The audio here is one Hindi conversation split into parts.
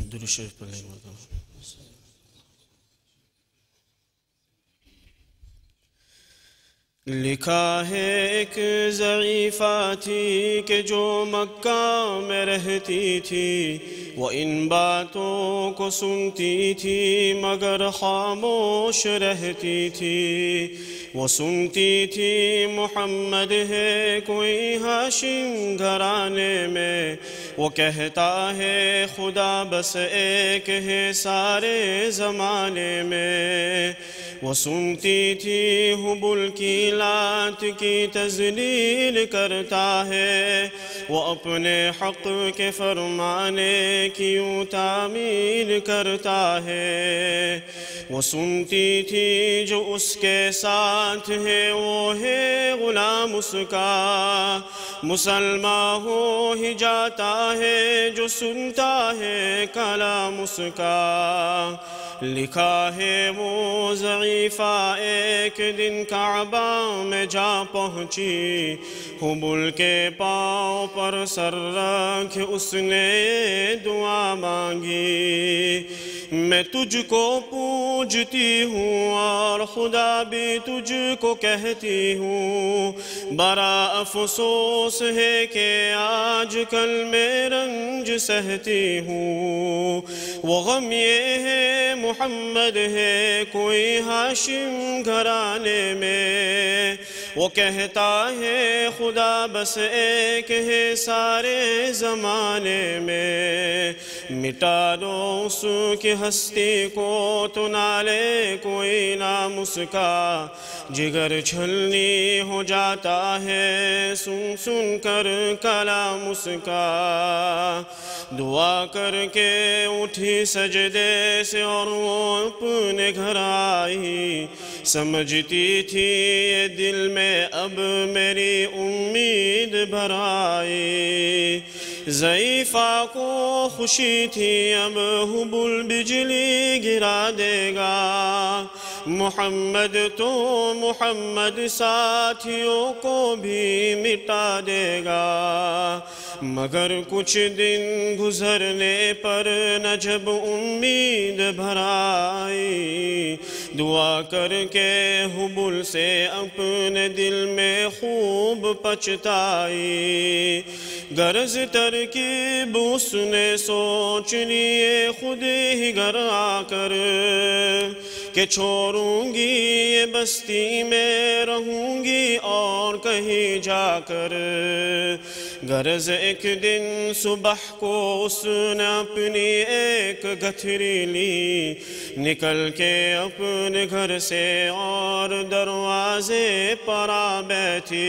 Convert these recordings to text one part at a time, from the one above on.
दुरूद शरीफ पढ़ें। लिखा है एक ज़ईफ़ा थी कि जो मक्का में रहती थी, वो इन बातों को सुनती थी मगर खामोश रहती थी। वो सुनती थी मुहम्मद है कोई हाशिम घराने में, वो कहता है खुदा बस एक है सारे ज़माने में। वो सुनती थी हुबुल की लात की तज़लील करता है, वो अपने हक़ के फरमाने की यूँ तामील करता है। वो सुनती थी जो उसके साथ है वो है ग़ुलाम उसका, मुसलमान हो ही जाता है जो सुनता है कलाम उसका। लिखा है वो ज़ईफ़ा एक दिन काबा में जा पहुँची, हुबुल के पाँव पर सर रख उसने दुआ मांगी। मैं तुझको पूजती हूँ और खुदा भी तुझको कहती हूँ, बड़ा अफसोस है कि आज कल मैं रंज सहती हूँ। वो गम ये है मुहम्मद है कोई हाशिम घराने में, वो कहता है खुदा बस एक है सारे ज़माने में। मिटा दो उसकी हस्ती को तो नाले कोई नाम उसका, जिगर छलनी हो जाता है सुन सुन कर कलाम उसका। दुआ करके उठी सजदे से और वो अपने घर आई, समझती थी ये दिल में अब मेरी उम्मीद भर आई। ज़ईफ़ा को खुशी थी अब हुबुल बिजली गिरा देगा, मुहम्मद तो मुहम्मद साथियों को भी मिटा देगा। मगर कुछ दिन गुजरने पर न जब उम्मीद भर आई, दुआ करके हुबुल से अपने दिल में खूब पछताई। गर्ज तरकीब उसने सोच लिए खुद ही घर आकर, कि छोड़ूंगी ये बस्ती में रहूंगी और कहीं जाकर। गर्ज एक दिन सुबह को उसने अपनी एक गठरी ली, निकल के अपने घर से और दरवाजे पर आ बैठी।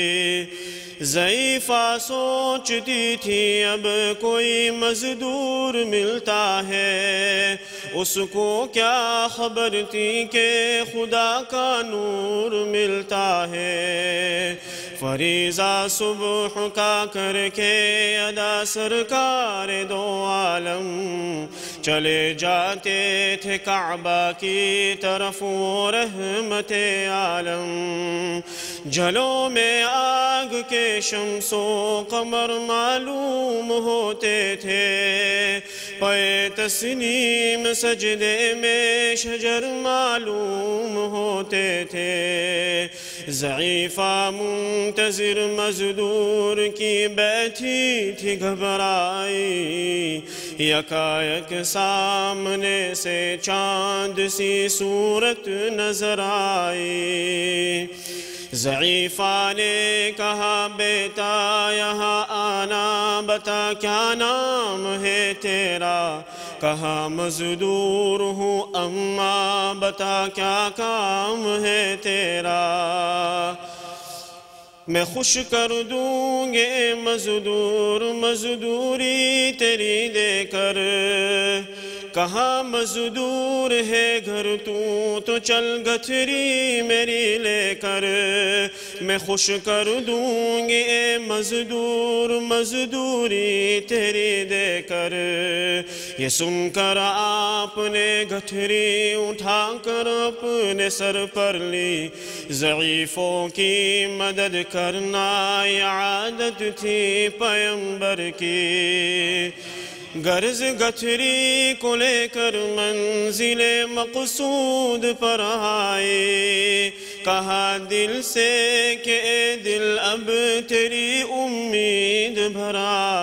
ज़ईफ़ा सोचती थी अब कोई मज़दूर मिलता है, उसको क्या खबर थी कि खुदा का नूर मिलता है। फरीज़ा सुबह का करके अदा सरकार दो आलम, चले जाते थे काबा की तरफ वो रहमते आलम। जलों में आग के शम्सो कमर मालूम होते थे, पे तस्नीम सजदे में शजर मालूम होते थे। ज़ईफ़ा मुंतज़िर मज़दूर की बैठी थी घबराई, यकायक सामने से चाँद सी सूरत नजर आई। ज़ईफ़ा ने कहा बेटा यहाँ आना, बता क्या नाम है तेरा। कहा मज़दूर हूँ अम्मा, बता क्या काम है तेरा। मैं खुश कर दूँगे मज़दूर मज़दूरी तेरी देकर। कहाँ मज़दूर है घर तू तो चल गठरी मेरी लेकर। मैं खुश कर दूँगी ए मज़दूर मज़दूरी तेरी देकर। ये सुनकर आपने गठरी उठाकर अपने सर पर ली। ज़ईफ़ों की मदद करना ये आदत थी पैगंबर की। गर्ज गठरी को लेकर मंजिले मकसूद पर आए, कहा दिल से कि ए दिल अब तेरी उम्मीद भर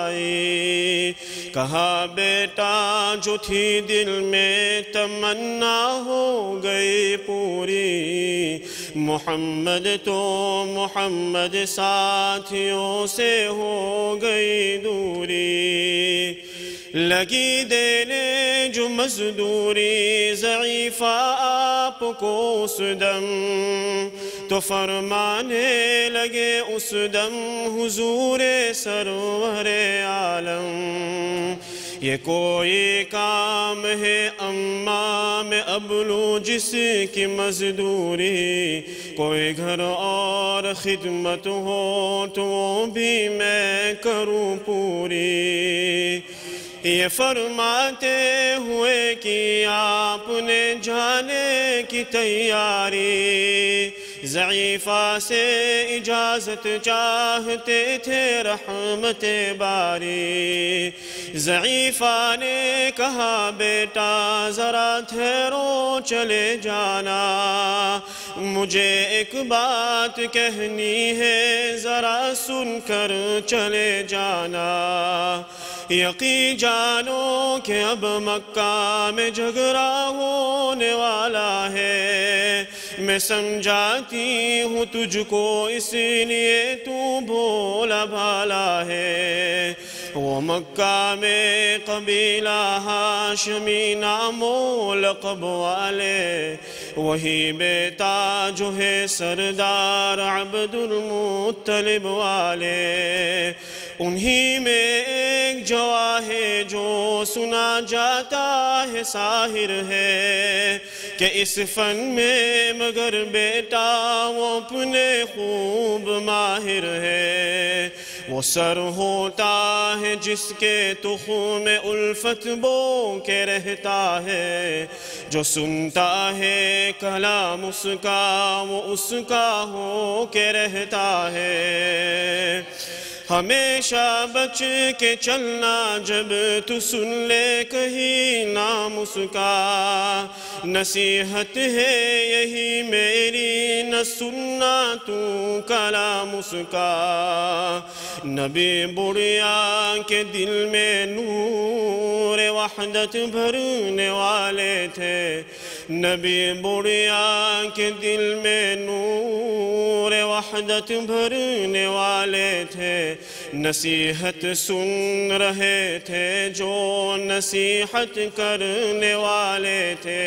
आए। कहा बेटा जो थी दिल में तमन्ना हो गई पूरी, मोहम्मद तो मोहम्मद साथियों से हो गई दूरी। लगी देने जो मजदूरी ज़ईफ़ा आपको उस दम, तो फरमाने लगे उस दम हुजूरे सरवरे आलम, ये कोई काम है अम्मा में अबलू जिसकी मजदूरी, कोई घर और खिदमत हो तो वो भी मैं करूँ पूरी। ये फरमाते हुए कि आपने जाने की तैयारी, ज़ईफ़ा से इजाज़त चाहते थे रहमते बारी। ज़ईफ़ा ने कहा बेटा ज़रा ठहरो चले जाना, मुझे एक बात कहनी है ज़रा सुनकर चले जाना। यकीन जानो कि अब मक्का में झगड़ा होने वाला है, मैं समझाती हूँ तुझको इसलिए तू भोला भाला है। वो मक्का में कबीला हाशमी नामो लक़ब वाले, वही बेटा जो है सरदार अब्दुल मुत्तलिब वाले। उन्हीं में एक जवा है जो सुना जाता है साहिर है, कि इस फन में मगर बेटा वो अपने खूब माहिर है। वो सर होता है जिसके तुख़्म में उल्फत बो के रहता है, जो सुनता है कलाम उसका वो उसका हो के रहता है। हमेशा बच के चलना जब तू सुन ले कहीं नाम उसका, नसीहत है यही मेरी न सुनना तू कलाम उसका। नबी बुढ़िया के दिल में नूर वहदत भरने वाले थे, नबी बुढ़िया के दिल में नूर वहदत भरने वाले थे। नसीहत सुन रहे थे जो नसीहत करने वाले थे।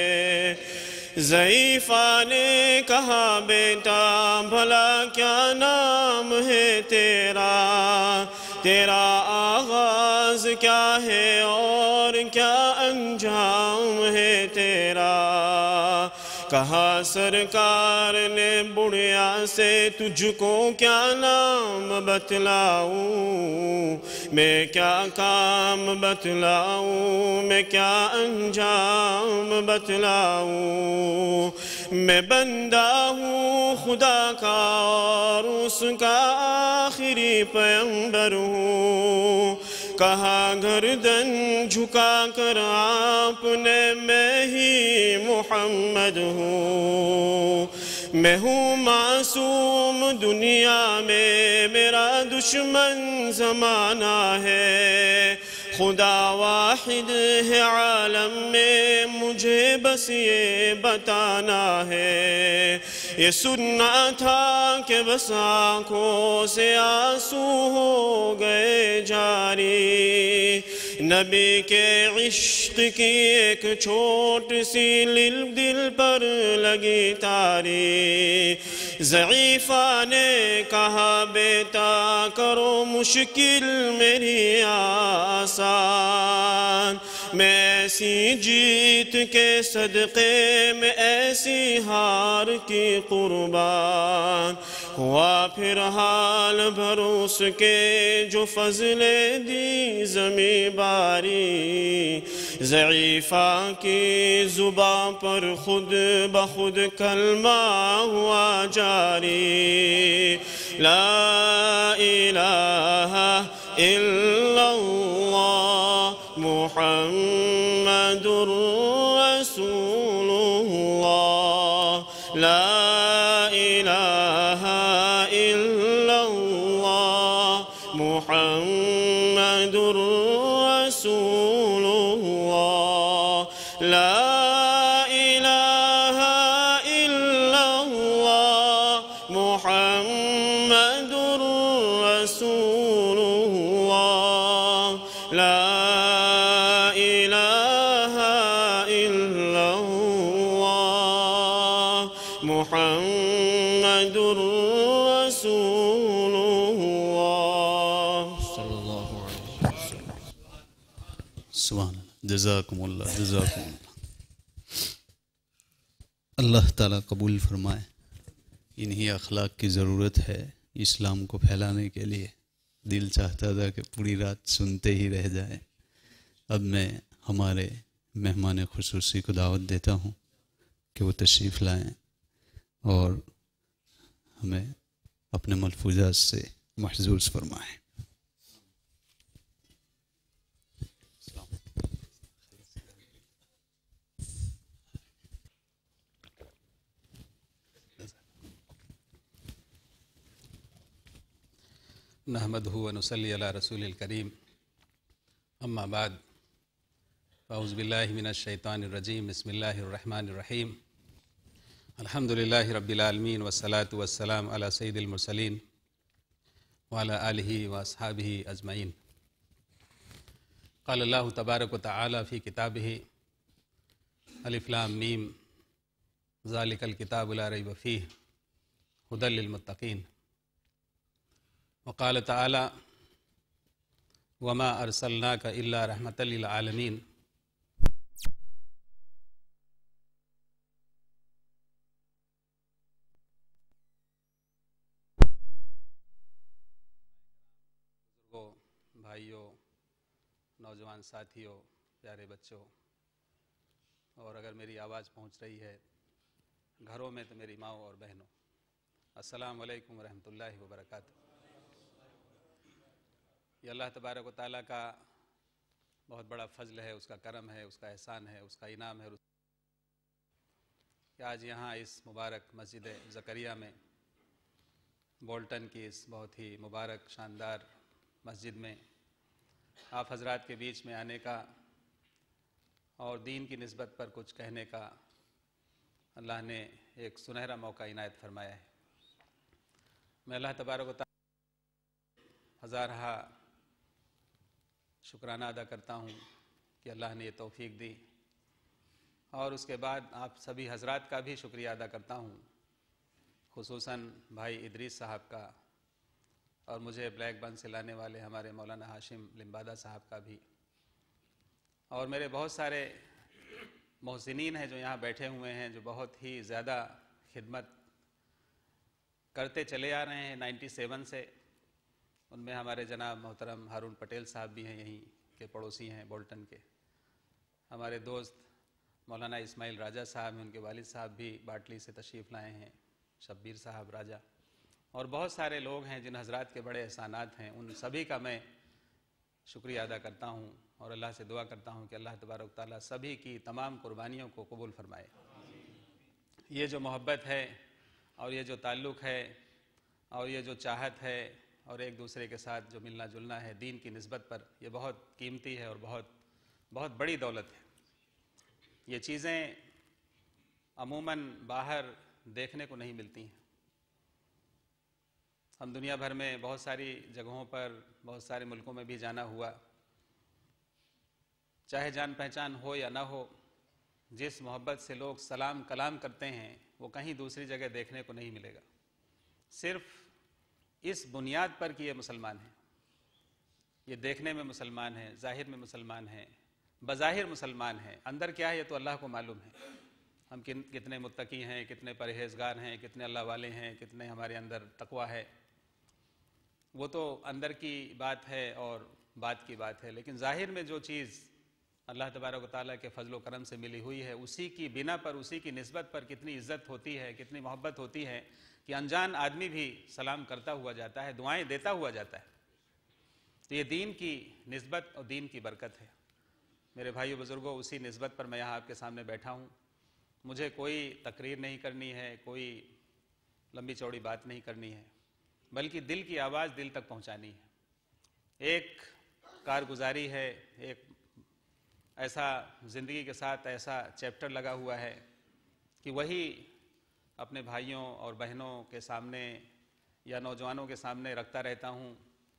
ज़ईफ़ा ने कहा बेटा भला क्या नाम है तेरा, तेरा आगाज़ क्या है और क्या अंजाम है तेरा। कहा सरकार ने बुढ़िया से तुझको क्या नाम बतलाऊं, मैं क्या काम बतलाऊं, मैं क्या अंजाम बतलाऊं। मैं बंदा हूँ खुदा का और उसका आखिरी पैगंबर हूँ। कहा गर्दन झुका कर आपने मैं ही मुहम्मद हूँ। मैं हूँ मासूम दुनिया में मेरा दुश्मन ज़माना है, खुदा वाहिद है आलम में मुझे बस ये बताना है। ये सुनना था कि बस आँखों से आंसू हो गए जारी, नबी के इश्क की एक छोट सी दिल पर लगी तारी। ज़ईफ़ा ने कहा बेटा करो मुश्किल मेरी आसान, मैं ऐसी जीत के सदक़े में ऐसी हार की कुर्बान। हुआ फिर हाल भरोस के जो फज़ले दी ज़मी बारी। ज़ईफ़ा की ज़ुबां पर खुद बखुद कलमा हुआ जारी, ला इलाहा इल्लल्लाह मुहम्मदुर रसूलुल्लाह ला इलाहा इल्लल्लाह मुहम्मदुर रसूलुल्लाह ला इलाहा इल्लल्लाह मुहम्मदुर रसूलुल्लाह ला इलाहा इल्लल्लाह मुहम्मदुर रसूलुल्लाह सल्लल्लाहु अलैहि वसल्लम। सुभान जज़ाकुमुल्लाह जज़ाकुमुल्लाह। अल्लाह ताला कबूल फरमाए। इन्हीं अखलाक की ज़रूरत है इस्लाम को फैलाने के लिए। दिल चाहता था कि पूरी रात सुनते ही रह जाए। अब मैं हमारे मेहमान खुसूसी को दावत देता हूँ कि वो तशरीफ़ लाएँ और हमें अपने मलफूज़ात से महज़ूज़ फरमाएँ। नहमदहु व नुसल्ली अला रसूलिल करीम अम्मा बाद फ़अऊज़ु बिल्लाहि मिनश शैतानिर रजीम बिस्मिल्लाहिर रहमानिर रहीम अल्हम्दुलिल्लाहि रब्बिल आलमीन वस्सलातु वस्सलाम अला सय्यिदिल मुरसलीन व अला आलिहि व अस्हाबिहि अजमईन। क़ाल अल्लाहु तबारक व तआला फ़ी किताबिहि अलिफ़ लाम मीम ज़ालिकल किताबु ला रैब फ़ीह हुदल लिल मुत्तक़ीन। वक़ाल तआला वमा अरसलनाका इल्ला रहमतल लिल आलमीन। बुजुर्गों, भाइयों, नौजवान साथियों, प्यारे बच्चों, और अगर मेरी आवाज़ पहुँच रही है घरों में तो मेरी माँ और बहनों, अस्सलामु अलैकुम रहमतुल्लाहि व बरकातुहू। ये अल्लाह तबारक व तआला का बहुत बड़ा फ़ज़ल है, उसका करम है, उसका एहसान है, उसका इनाम है कि आज यहाँ इस मुबारक मस्जिद ज़करिया में, बोल्टन की इस बहुत ही मुबारक शानदार मस्जिद में आप हज़रात के बीच में आने का और दीन की निस्बत पर कुछ कहने का अल्लाह ने एक सुनहरा मौका इनायत फरमाया है। मैं अल्लाह तबारक व तआला हज़ारहा शुक्राना अदा करता हूँ कि अल्लाह ने ये तौफ़ीक दी, और उसके बाद आप सभी हज़रात का भी शुक्रिया अदा करता हूँ, खुसूसन भाई इदरीस साहब का, और मुझे ब्लैक बन से लाने वाले हमारे मौलाना हाशिम लिम्बादा साहब का भी, और मेरे बहुत सारे मोहसिनीन हैं जो यहाँ बैठे हुए हैं, जो बहुत ही ज़्यादा खिदमत करते चले आ रहे हैं 97 से। उनमें हमारे जनाब मोहतरम हारून पटेल साहब भी हैं, यहीं के पड़ोसी हैं बोल्टन के। हमारे दोस्त मौलाना इस्माइल राजा साहब हैं, उनके वालिद साहब भी बाटली से तशरीफ़ लाए हैं, शब्बीर साहब राजा, और बहुत सारे लोग हैं जिन हज़रात के बड़े एहसानात हैं। उन सभी का मैं शुक्रिया अदा करता हूँ और अल्लाह से दुआ करता हूँ कि अल्लाह तबारक ताला सभी की तमाम कुर्बानियों को कबूल फरमाए। ये जो मोहब्बत है और ये जो ताल्लुक़ है और ये जो चाहत है और एक दूसरे के साथ जो मिलना जुलना है दीन की निस्बत पर, ये बहुत कीमती है और बहुत बहुत बड़ी दौलत है। ये चीज़ें अमूमन बाहर देखने को नहीं मिलती हैं। हम दुनिया भर में बहुत सारी जगहों पर, बहुत सारे मुल्कों में भी जाना हुआ, चाहे जान पहचान हो या ना हो, जिस मोहब्बत से लोग सलाम कलाम करते हैं वो कहीं दूसरी जगह देखने को नहीं मिलेगा। सिर्फ इस बुनियाद पर कि ये मुसलमान हैं, ये देखने में मुसलमान हैं, ज़ाहिर में मुसलमान हैं, बज़ाहिर मुसलमान हैं, अंदर क्या है ये तो अल्लाह को मालूम है। हम कितने मुत्तकी हैं, कितने परहेज़गार हैं, कितने अल्लाह वाले हैं, कितने हमारे अंदर तक़वा है, वो तो अंदर की बात है और बात की बात है। लेकिन ज़ाहिर में जो चीज़ अल्लाह तबारक व तआला के फ़ज़ल व करम से मिली हुई है, उसी की बिना पर, उसी की निस्बत पर कितनी इज़्ज़त होती है, कितनी मोहब्बत होती है कि अनजान आदमी भी सलाम करता हुआ जाता है, दुआएं देता हुआ जाता है। तो ये दीन की निस्बत और दीन की बरकत है। मेरे भाइयों बुज़ुर्गों, उसी निस्बत पर मैं यहाँ आपके सामने बैठा हूँ। मुझे कोई तकरीर नहीं करनी है, कोई लंबी चौड़ी बात नहीं करनी है, बल्कि दिल की आवाज़ दिल तक पहुँचानी है। एक कारगुजारी है, एक ऐसा ज़िंदगी के साथ ऐसा चैप्टर लगा हुआ है कि वही अपने भाइयों और बहनों के सामने या नौजवानों के सामने रखता रहता हूँ,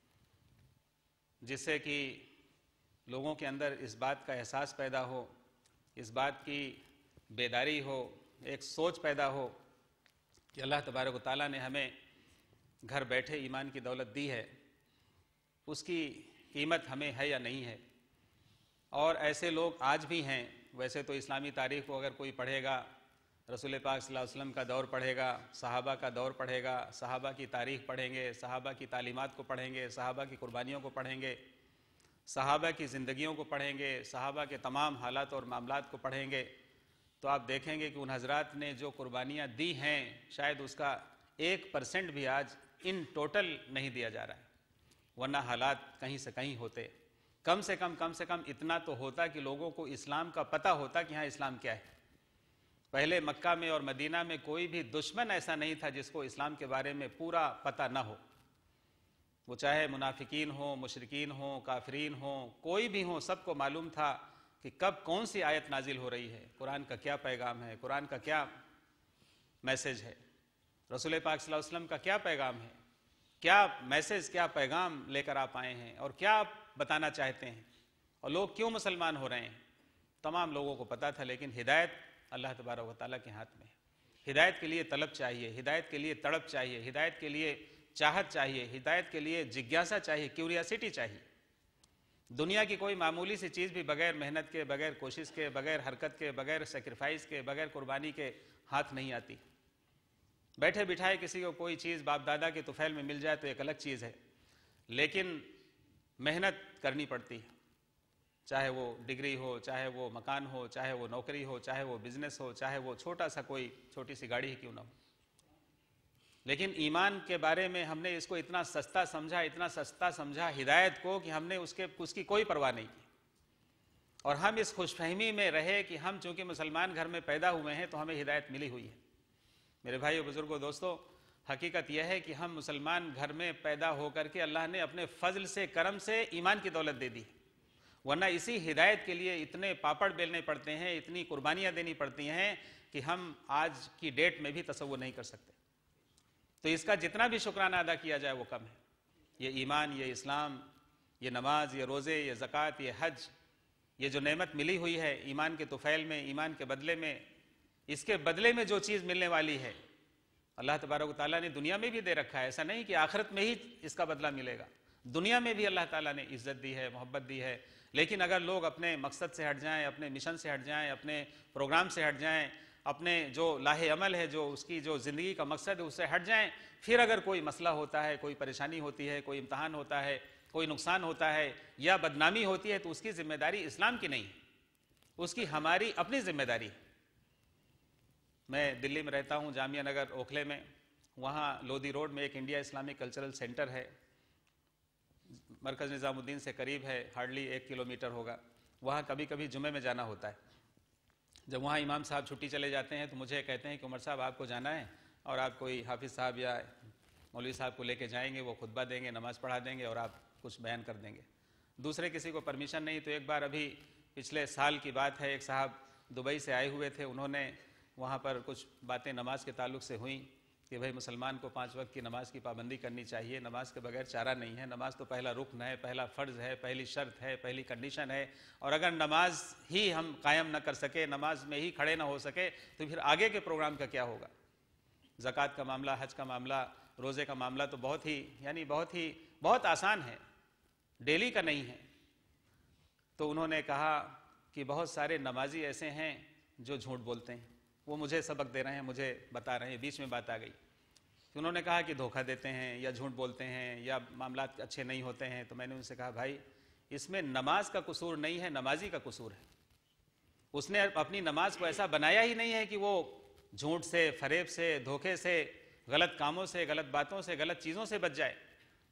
जिससे कि लोगों के अंदर इस बात का एहसास पैदा हो, इस बात की बेदारी हो, एक सोच पैदा हो कि अल्लाह तबारक व तआला ने हमें घर बैठे ईमान की दौलत दी है, उसकी कीमत हमें है या नहीं है। और ऐसे लोग आज भी हैं। वैसे तो इस्लामी तारीख़ को अगर कोई पढ़ेगा, रसूल पाक सल्लल्लाहु अलैहि वसल्लम का दौर पढ़ेगा, सहाबा का दौर पढ़ेगा, सहाबा की तारीख़ पढ़ेंगे, सहाबा की तालीमात को पढ़ेंगे, सहाबा की कुर्बानियों को पढ़ेंगे, सहाबा की ज़िंदगियों को पढ़ेंगे, सहाबा के तमाम हालात और मामलात को पढ़ेंगे, तो आप देखेंगे कि उन हज़रात ने जो कुर्बानियाँ दी हैं, शायद उसका 1% भी आज इन टोटल नहीं दिया जा रहा है, वरना हालात कहीं से कहीं होते। कम से कम इतना तो होता कि लोगों को इस्लाम का पता होता कि हाँ इस्लाम क्या है। पहले मक्का में और मदीना में कोई भी दुश्मन ऐसा नहीं था जिसको इस्लाम के बारे में पूरा पता ना हो। वो चाहे मुनाफिकीन हो, मुशरिकीन हो, काफिरीन हो, कोई भी हो, सबको मालूम था कि कब कौन सी आयत नाजिल हो रही है, कुरान का क्या पैगाम है, कुरान का क्या मैसेज है, रसूल पाक सल्लल्लाहु अलैहि वसल्लम का क्या पैगाम है, क्या मैसेज, क्या पैगाम लेकर आप आए हैं और क्या आप बताना चाहते हैं और लोग क्यों मुसलमान हो रहे हैं। तमाम लोगों को पता था, लेकिन हिदायत अल्लाह तबारक व तआला के हाथ में है। हिदायत के लिए तलब चाहिए, हिदायत के लिए तड़प चाहिए, हिदायत के लिए चाहत चाहिए, हिदायत के लिए जिज्ञासा चाहिए, क्यूरियासिटी चाहिए। दुनिया की कोई मामूली सी चीज़ भी बगैर मेहनत के, बगैर कोशिश के, बगैर हरकत के, बगैर सेक्रीफाइस के, बगैर कुर्बानी के हाथ नहीं आती। बैठे बिठाए किसी को कोई चीज़ बाप दादा के तुफैल में मिल जाए तो एक अलग चीज़ है, लेकिन मेहनत करनी पड़ती है। चाहे वो डिग्री हो, चाहे वो मकान हो, चाहे वो नौकरी हो, चाहे वो बिजनेस हो, चाहे वो छोटा सा कोई छोटी सी गाड़ी ही क्यों ना हो। लेकिन ईमान के बारे में हमने इसको इतना सस्ता समझा, इतना सस्ता समझा हिदायत को, कि हमने उसकी कोई परवाह नहीं की। और हम इस खुशफहमी में रहे कि हम चूँकि मुसलमान घर में पैदा हुए हैं तो हमें हिदायत मिली हुई है। मेरे भाइयों बुज़ुर्गों दोस्तों, हकीकत यह है कि हम मुसलमान घर में पैदा होकर के अल्लाह ने अपने फजल से, करम से ईमान की दौलत दे दी, वरना इसी हिदायत के लिए इतने पापड़ बेलने पड़ते हैं, इतनी कुर्बानियाँ देनी पड़ती हैं कि हम आज की डेट में भी तसव्वुर नहीं कर सकते। तो इसका जितना भी शुक्राना अदा किया जाए वो कम है। ये ईमान, ये इस्लाम, ये नमाज, ये रोज़े, ये ज़कात, ये हज, ये जो नेमत मिली हुई है ईमान के तुफैल में, ईमान के बदले में, इसके बदले में जो चीज़ मिलने वाली है अल्लाह तबारक व तआला ने दुनिया में भी दे रखा है। ऐसा नहीं कि आखिरत में ही इसका बदला मिलेगा, दुनिया में भी अल्लाह ताला ने इज़्ज़त दी है, मोहब्बत दी है। लेकिन अगर लोग अपने मकसद से हट जाएं, अपने मिशन से हट जाएं, अपने प्रोग्राम से हट जाएं, अपने जो लाहे अमल है, जो उसकी जो ज़िंदगी का मकसद है, उससे हट जाएं, फिर अगर कोई मसला होता है, कोई परेशानी होती है, कोई इम्तहान होता है, कोई नुकसान होता है या बदनामी होती है, तो उसकी ज़िम्मेदारी इस्लाम की नहीं, उसकी हमारी अपनी ज़िम्मेदारी है। मैं दिल्ली में रहता हूँ, जामिया नगर ओखले में। वहाँ लोधी रोड में एक इंडिया इस्लामिक कल्चरल सेंटर है, मरकज़ निज़ामुद्दीन से करीब है, हार्डली 1 किलोमीटर होगा। वहाँ कभी कभी जुमे में जाना होता है। जब वहाँ इमाम साहब छुट्टी चले जाते हैं तो मुझे कहते हैं कि उमर साहब आपको जाना है और आप कोई हाफिज़ साहब या मौलवी साहब को लेके जाएंगे, वो खुतबा देंगे, नमाज़ पढ़ा देंगे और आप कुछ बयान कर देंगे। दूसरे किसी को परमिशन नहीं। तो एक बार अभी पिछले साल की बात है, एक साहब दुबई से आए हुए थे, उन्होंने वहाँ पर कुछ बातें नमाज के ताल्लुक़ से हुई कि भाई मुसलमान को 5 वक्त की नमाज की पाबंदी करनी चाहिए, नमाज के बगैर चारा नहीं है, नमाज तो पहला रुकन है, पहला फ़र्ज़ है, पहली शर्त है, पहली कंडीशन है, और अगर नमाज ही हम कायम न कर सके, नमाज में ही खड़े ना हो सके, तो फिर आगे के प्रोग्राम का क्या होगा। ज़कात का मामला, हज का मामला, रोज़े का मामला तो बहुत आसान है, डेली का नहीं है। तो उन्होंने कहा कि बहुत सारे नमाजी ऐसे हैं जो झूठ बोलते हैं। वो मुझे सबक दे रहे हैं, मुझे बता रहे हैं, बीच में बात आ गई। तो उन्होंने कहा कि धोखा देते हैं या झूठ बोलते हैं या मामलात अच्छे नहीं होते हैं। तो मैंने उनसे कहा भाई इसमें नमाज का कसूर नहीं है, नमाजी का कसूर है। उसने अपनी नमाज को ऐसा बनाया ही नहीं है कि वो झूठ से, फरेब से, धोखे से, गलत कामों से, गलत बातों से, गलत चीज़ों से बच जाए।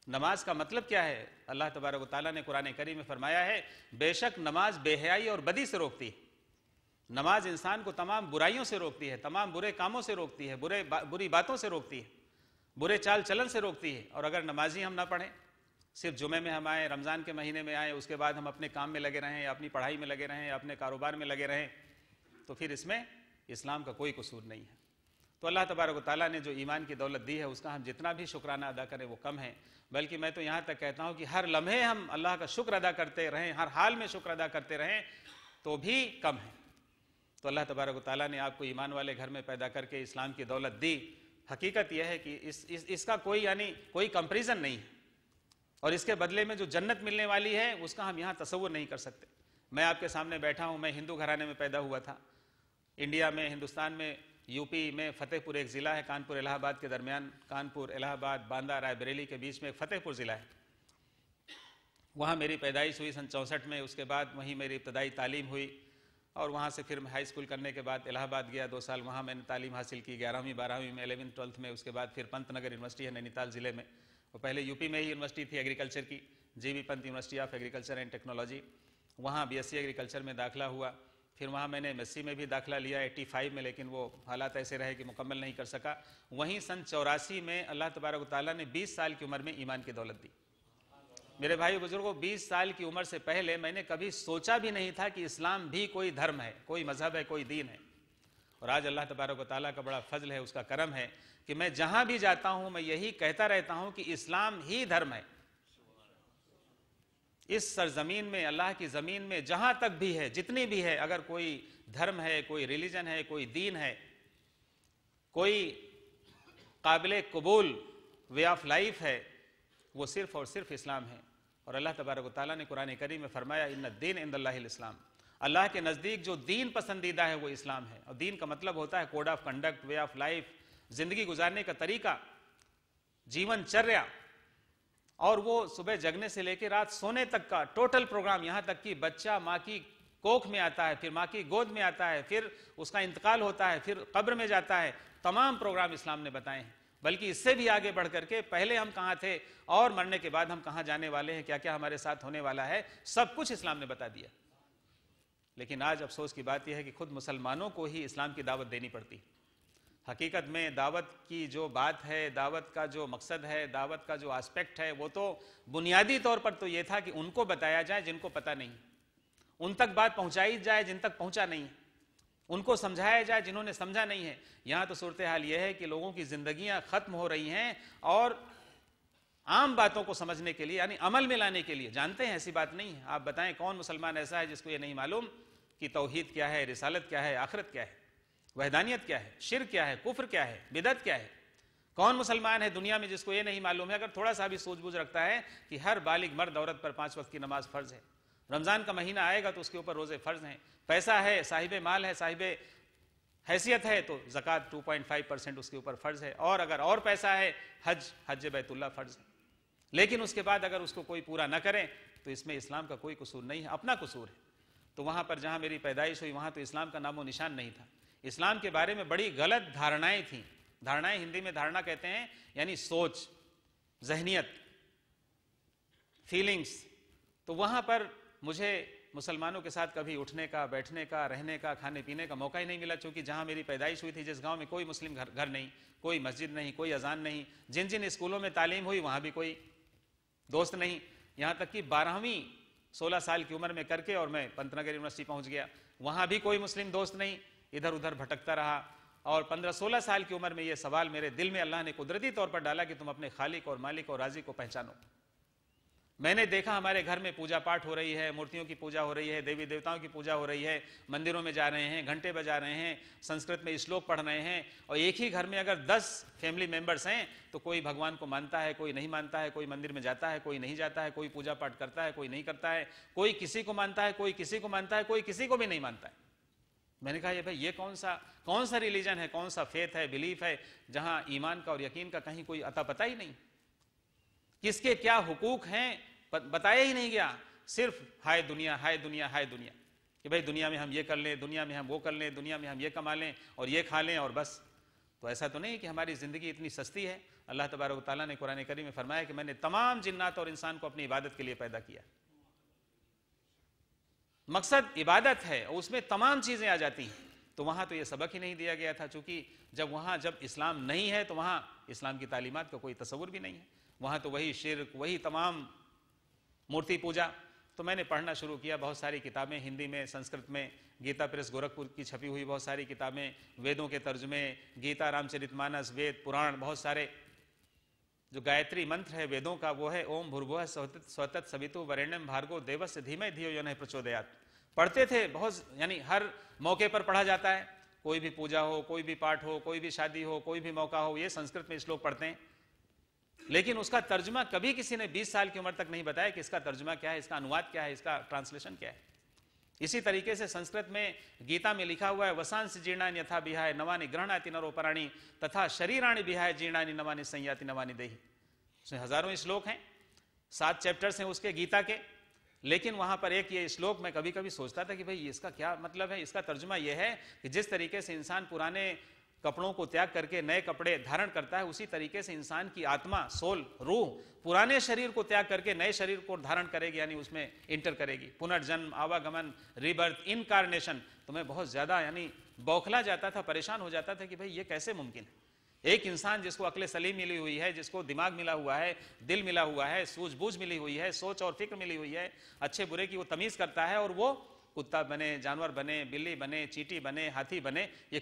नमाज का मतलब क्या है? अल्लाह तबारक व तआला ने कुरान करीम में फरमाया है, बेशक नमाज बेहयाई और बदी से रोकती है। नमाज इंसान को तमाम बुराइयों से रोकती है, तमाम बुरे कामों से रोकती है, बुरी बातों से रोकती है, बुरे चाल चलन से रोकती है। और अगर नमाजी हम ना पढ़ें, सिर्फ जुमे में हम आए, रमज़ान के महीने में आए, उसके बाद हम अपने काम में लगे रहें, अपनी पढ़ाई में लगे रहें, अपने कारोबार में लगे रहें, तो फिर इसमें इस्लाम का कोई कसूर नहीं है। तो अल्लाह तबारक व तआला ने जो ईमान की दौलत दी है उसका हम जितना भी शुक्राना अदा करें वो कम है। बल्कि मैं तो यहाँ तक कहता हूँ कि हर लम्हे हम अल्लाह का शुक्र अदा करते रहें, हर हाल में शुक्र अदा करते रहें तो भी कम है। तो अल्लाह तबारक व तआला ने आपको ईमान वाले घर में पैदा करके इस्लाम की दौलत दी। हकीकत यह है कि इसका कोई कंपेरिजन नहीं है, और इसके बदले में जो जन्नत मिलने वाली है उसका हम यहाँ तसव्वुर नहीं कर सकते। मैं आपके सामने बैठा हूँ, मैं हिंदू घराने में पैदा हुआ था। इंडिया में, हिंदुस्तान में, यूपी में फतेहपुर एक ज़िला है, कानपुर इलाहाबाद के दरमियान, कानपुर इलाहाबाद बांदा रायबरेली के बीच में एक फतेहपुर ज़िला है। वहाँ मेरी पैदाइश हुई सन 64 में। उसके बाद वहीं मेरी इब्तदाई तालीम हुई, और वहाँ से फिर मैं हाई स्कूल करने के बाद इलाहाबाद गया, 2 साल वहाँ मैंने तालीम हासिल की, 11वीं 12वीं में, 11th 12th में। उसके बाद फिर पंतनगर यूनिवर्सिटी है नैनीताल ज़िले में, वो पहले यूपी में ही यूनिवर्सिटी थी एग्रीकल्चर की, G B Pant university of agriculture and technology. वहाँ बीएससी एग्रीकल्चर में दाखिला हुआ। फिर वहाँ मैंने एमएससी में भी दाखिला लिया 85 में, लेकिन वो हालात ऐसे रहे कि मुकम्मल नहीं कर सका। वहीं सन 84 में अल्लाह तबारक व तआला ने 20 साल की उम्र में ईमान की दौलत दी। मेरे भाई बुजुर्गों, 20 साल की उम्र से पहले मैंने कभी सोचा भी नहीं था कि इस्लाम भी कोई धर्म है, कोई मजहब है, कोई दीन है। और आज अल्लाह तबारक व तआला का बड़ा फजल है, उसका करम है कि मैं जहाँ भी जाता हूँ मैं यही कहता रहता हूँ कि इस्लाम ही धर्म है। इस सरजमीन में, अल्लाह की ज़मीन में जहाँ तक भी है, जितनी भी है, अगर कोई धर्म है, कोई रिलीजन है, कोई दीन है, कोई काबिल कबूल वे ऑफ लाइफ है, वो सिर्फ़ और सिर्फ इस्लाम है। और अल्लाह तबारक व तआला ने कुरान करीम में फरमाया, इन्ना दीन इंदल्लाहिल इस्लाम, अल्लाह के नज़दीक जो दीन पसंदीदा है वो इस्लाम है। और दीन का मतलब होता है code of conduct, way of life, ज़िंदगी गुजारने का तरीका, जीवनचर्या। और वो सुबह जगने से लेकर रात सोने तक का टोटल प्रोग्राम, यहाँ तक कि बच्चा माँ की कोख में आता है, फिर माँ की गोद में आता है, फिर उसका इंतकाल होता है, फिर कब्र में जाता है, तमाम प्रोग्राम इस्लाम ने बताए हैं। बल्कि इससे भी आगे बढ़ करके पहले हम कहाँ थे और मरने के बाद हम कहाँ जाने वाले हैं, क्या क्या हमारे साथ होने वाला है, सब कुछ इस्लाम ने बता दिया। लेकिन आज अफसोस की बात यह है कि खुद मुसलमानों को ही इस्लाम की दावत देनी पड़ती है। हकीकत में दावत की जो बात है, दावत का जो मकसद है, दावत का जो एस्पेक्ट है, वो तो बुनियादी तौर पर तो ये था कि उनको बताया जाए जिनको पता नहीं, उन तक बात पहुंचाई जाए जिन तक पहुंचा नहीं, उनको समझाया जाए जिन्होंने समझा नहीं है। यहाँ तो सूरत हाल ये है कि लोगों की ज़िंदगियाँ ख़त्म हो रही हैं, और आम बातों को समझने के लिए, यानी अमल में लाने के लिए, जानते हैं ऐसी बात नहीं है। आप बताएं कौन मुसलमान ऐसा है जिसको ये नहीं मालूम कि तौहीद क्या है, रिसालत क्या है, आखिरत क्या है, वहदानियत क्या है, शिर्क क्या है, कुफ्र क्या है, बिदअत क्या है। कौन मुसलमान है दुनिया में जिसको ये नहीं मालूम है, अगर थोड़ा सा भी सूझबूझ रखता है, कि हर बालिग मर्द औरत पर 5 वक्त की नमाज फ़र्ज़ है, रमज़ान का महीना आएगा तो उसके ऊपर रोज़े फ़र्ज़ हैं, पैसा है, साहिब माल है, साहिब हैसियत है तो ज़कात 2.5% उसके ऊपर फ़र्ज़ है, और अगर और पैसा है हज बैतुल्लाह फ़र्ज़ है। लेकिन उसके बाद अगर उसको कोई पूरा न करें तो इसमें इस्लाम का कोई कसूर नहीं है, अपना कसूर है। तो वहाँ पर जहाँ मेरी पैदाइश हुई वहाँ तो इस्लाम का नामो निशान नहीं था। इस्लाम के बारे में बड़ी गलत धारणाएं थीं। धारणाएं हिंदी में धारणा कहते हैं, यानी सोच, जहनियत, फीलिंग्स। तो वहाँ पर मुझे मुसलमानों के साथ कभी उठने का, बैठने का, रहने का, खाने पीने का मौका ही नहीं मिला, क्योंकि जहाँ मेरी पैदाइश हुई थी, जिस गांव में कोई मुस्लिम घर नहीं, कोई मस्जिद नहीं, कोई अजान नहीं, जिन जिन स्कूलों में तालीम हुई वहाँ भी कोई दोस्त नहीं। यहाँ तक कि 12वीं 16 साल की उम्र में करके और मैं पंतनगर यूनिवर्सिटी पहुँच गया, वहाँ भी कोई मुस्लिम दोस्त नहीं, इधर उधर भटकता रहा। और 15-16 साल की उम्र में ये सवाल मेरे दिल में अल्लाह ने कुदरती तौर पर डाला कि तुम अपने खालिक और मालिक और राजी को पहचानो। मैंने देखा हमारे घर में पूजा पाठ हो रही है, मूर्तियों की पूजा हो रही है, देवी देवताओं की पूजा हो रही है, मंदिरों में जा रहे हैं, घंटे बजा रहे हैं, संस्कृत में श्लोक पढ़ रहे हैं। और एक ही घर में अगर 10 फैमिली मेंबर्स हैं तो कोई भगवान को मानता है, कोई नहीं मानता है, कोई मंदिर में जाता है, कोई नहीं जाता है, कोई पूजा पाठ करता है, कोई नहीं करता है, कोई किसी को मानता है, कोई किसी को मानता है, कोई किसी को भी नहीं मानता है। मैंने कहा ये भाई ये कौन सा रिलीजन है, कौन सा फेथ है, बिलीफ है, जहाँ ईमान का और यकीन का कहीं कोई अता पता ही नहीं, किसके क्या हुकूक हैं बताया ही नहीं गया। सिर्फ हाय दुनिया, हाय दुनिया, हाय दुनिया, कि भाई दुनिया में हम ये कर लें, दुनिया में हम वो कर लें, दुनिया में हम ये कमा लें और ये खा लें और बस। तो ऐसा तो नहीं कि हमारी ज़िंदगी इतनी सस्ती है। अल्लाह तबारक व तआला ने कुरान करीम में फरमाया कि मैंने तमाम जिन्नात और इंसान को अपनी इबादत के लिए पैदा किया। मकसद इबादत है और उसमें तमाम चीज़ें आ जाती हैं। तो वहाँ तो ये सबक ही नहीं दिया गया था, चूँकि जब इस्लाम नहीं है तो वहाँ इस्लाम की तालीमात का कोई तसव्वुर भी नहीं है। वहाँ तो वही शिर्क, वही तमाम मूर्ति पूजा। तो मैंने पढ़ना शुरू किया, बहुत सारी किताबें हिंदी में, संस्कृत में, गीता प्रेस गोरखपुर की छपी हुई बहुत सारी किताबें, वेदों के तर्जुमे, गीता, रामचरितमानस, वेद पुराण, बहुत सारे। जो गायत्री मंत्र है वेदों का वो है ओम भूर्भुवः स्वतः सवितु वरेण्यम भार्गो देवस्य धीमहि धियो यो नः प्रचोदयात्। पढ़ते थे बहुत, यानी हर मौके पर पढ़ा जाता है। कोई भी पूजा हो, कोई भी पाठ हो, कोई भी शादी हो, कोई भी मौका हो, ये संस्कृत में श्लोक पढ़ते हैं। लेकिन उसका तर्जुमा कभी किसी ने 20 साल की उम्र तक नहीं बताया कि इसका तर्जुमा क्या है, इसका अनुवाद क्या है, इसका ट्रांसलेशन क्या है। इसी तरीके से संस्कृत में गीता में लिखा हुआ है वसांसि जीर्णानि यथा विहाय नवानि गृह्णाति नरोपराणि तथा शरीराणि विहाय जीर्णानि नवानि संयाति नवानि देहि। उसमें हजारों श्लोक हैं, 7 चैप्टर्स हैं उसके गीता के। लेकिन वहां पर एक ये श्लोक मैं कभी कभी सोचता था कि भाई इसका क्या मतलब है। इसका तर्जुमा यह है कि जिस तरीके से इंसान पुराने कपड़ों को त्याग करके नए कपड़े धारण करता है, उसी तरीके से इंसान की आत्मा, सोल, रूह पुराने शरीर को त्याग करके नए शरीर को धारण करेगी, यानी उसमें इंटर करेगी। पुनर्जन्म, आवागमन, रीबर्थ, इनकार्नेशन। तो मैं बहुत ज्यादा यानी बौखला जाता था, परेशान हो जाता था कि भाई ये कैसे मुमकिन है। एक इंसान जिसको अक्ल सलीम मिली हुई है, जिसको दिमाग मिला हुआ है, दिल मिला हुआ है, सूझबूझ मिली हुई है, सोच और फिक्र मिली हुई है, अच्छे बुरे की वो तमीज करता है, और वो कुत्ता बने, जानवर बने, बिल्ली बने, चींटी बने, हाथी बने। ये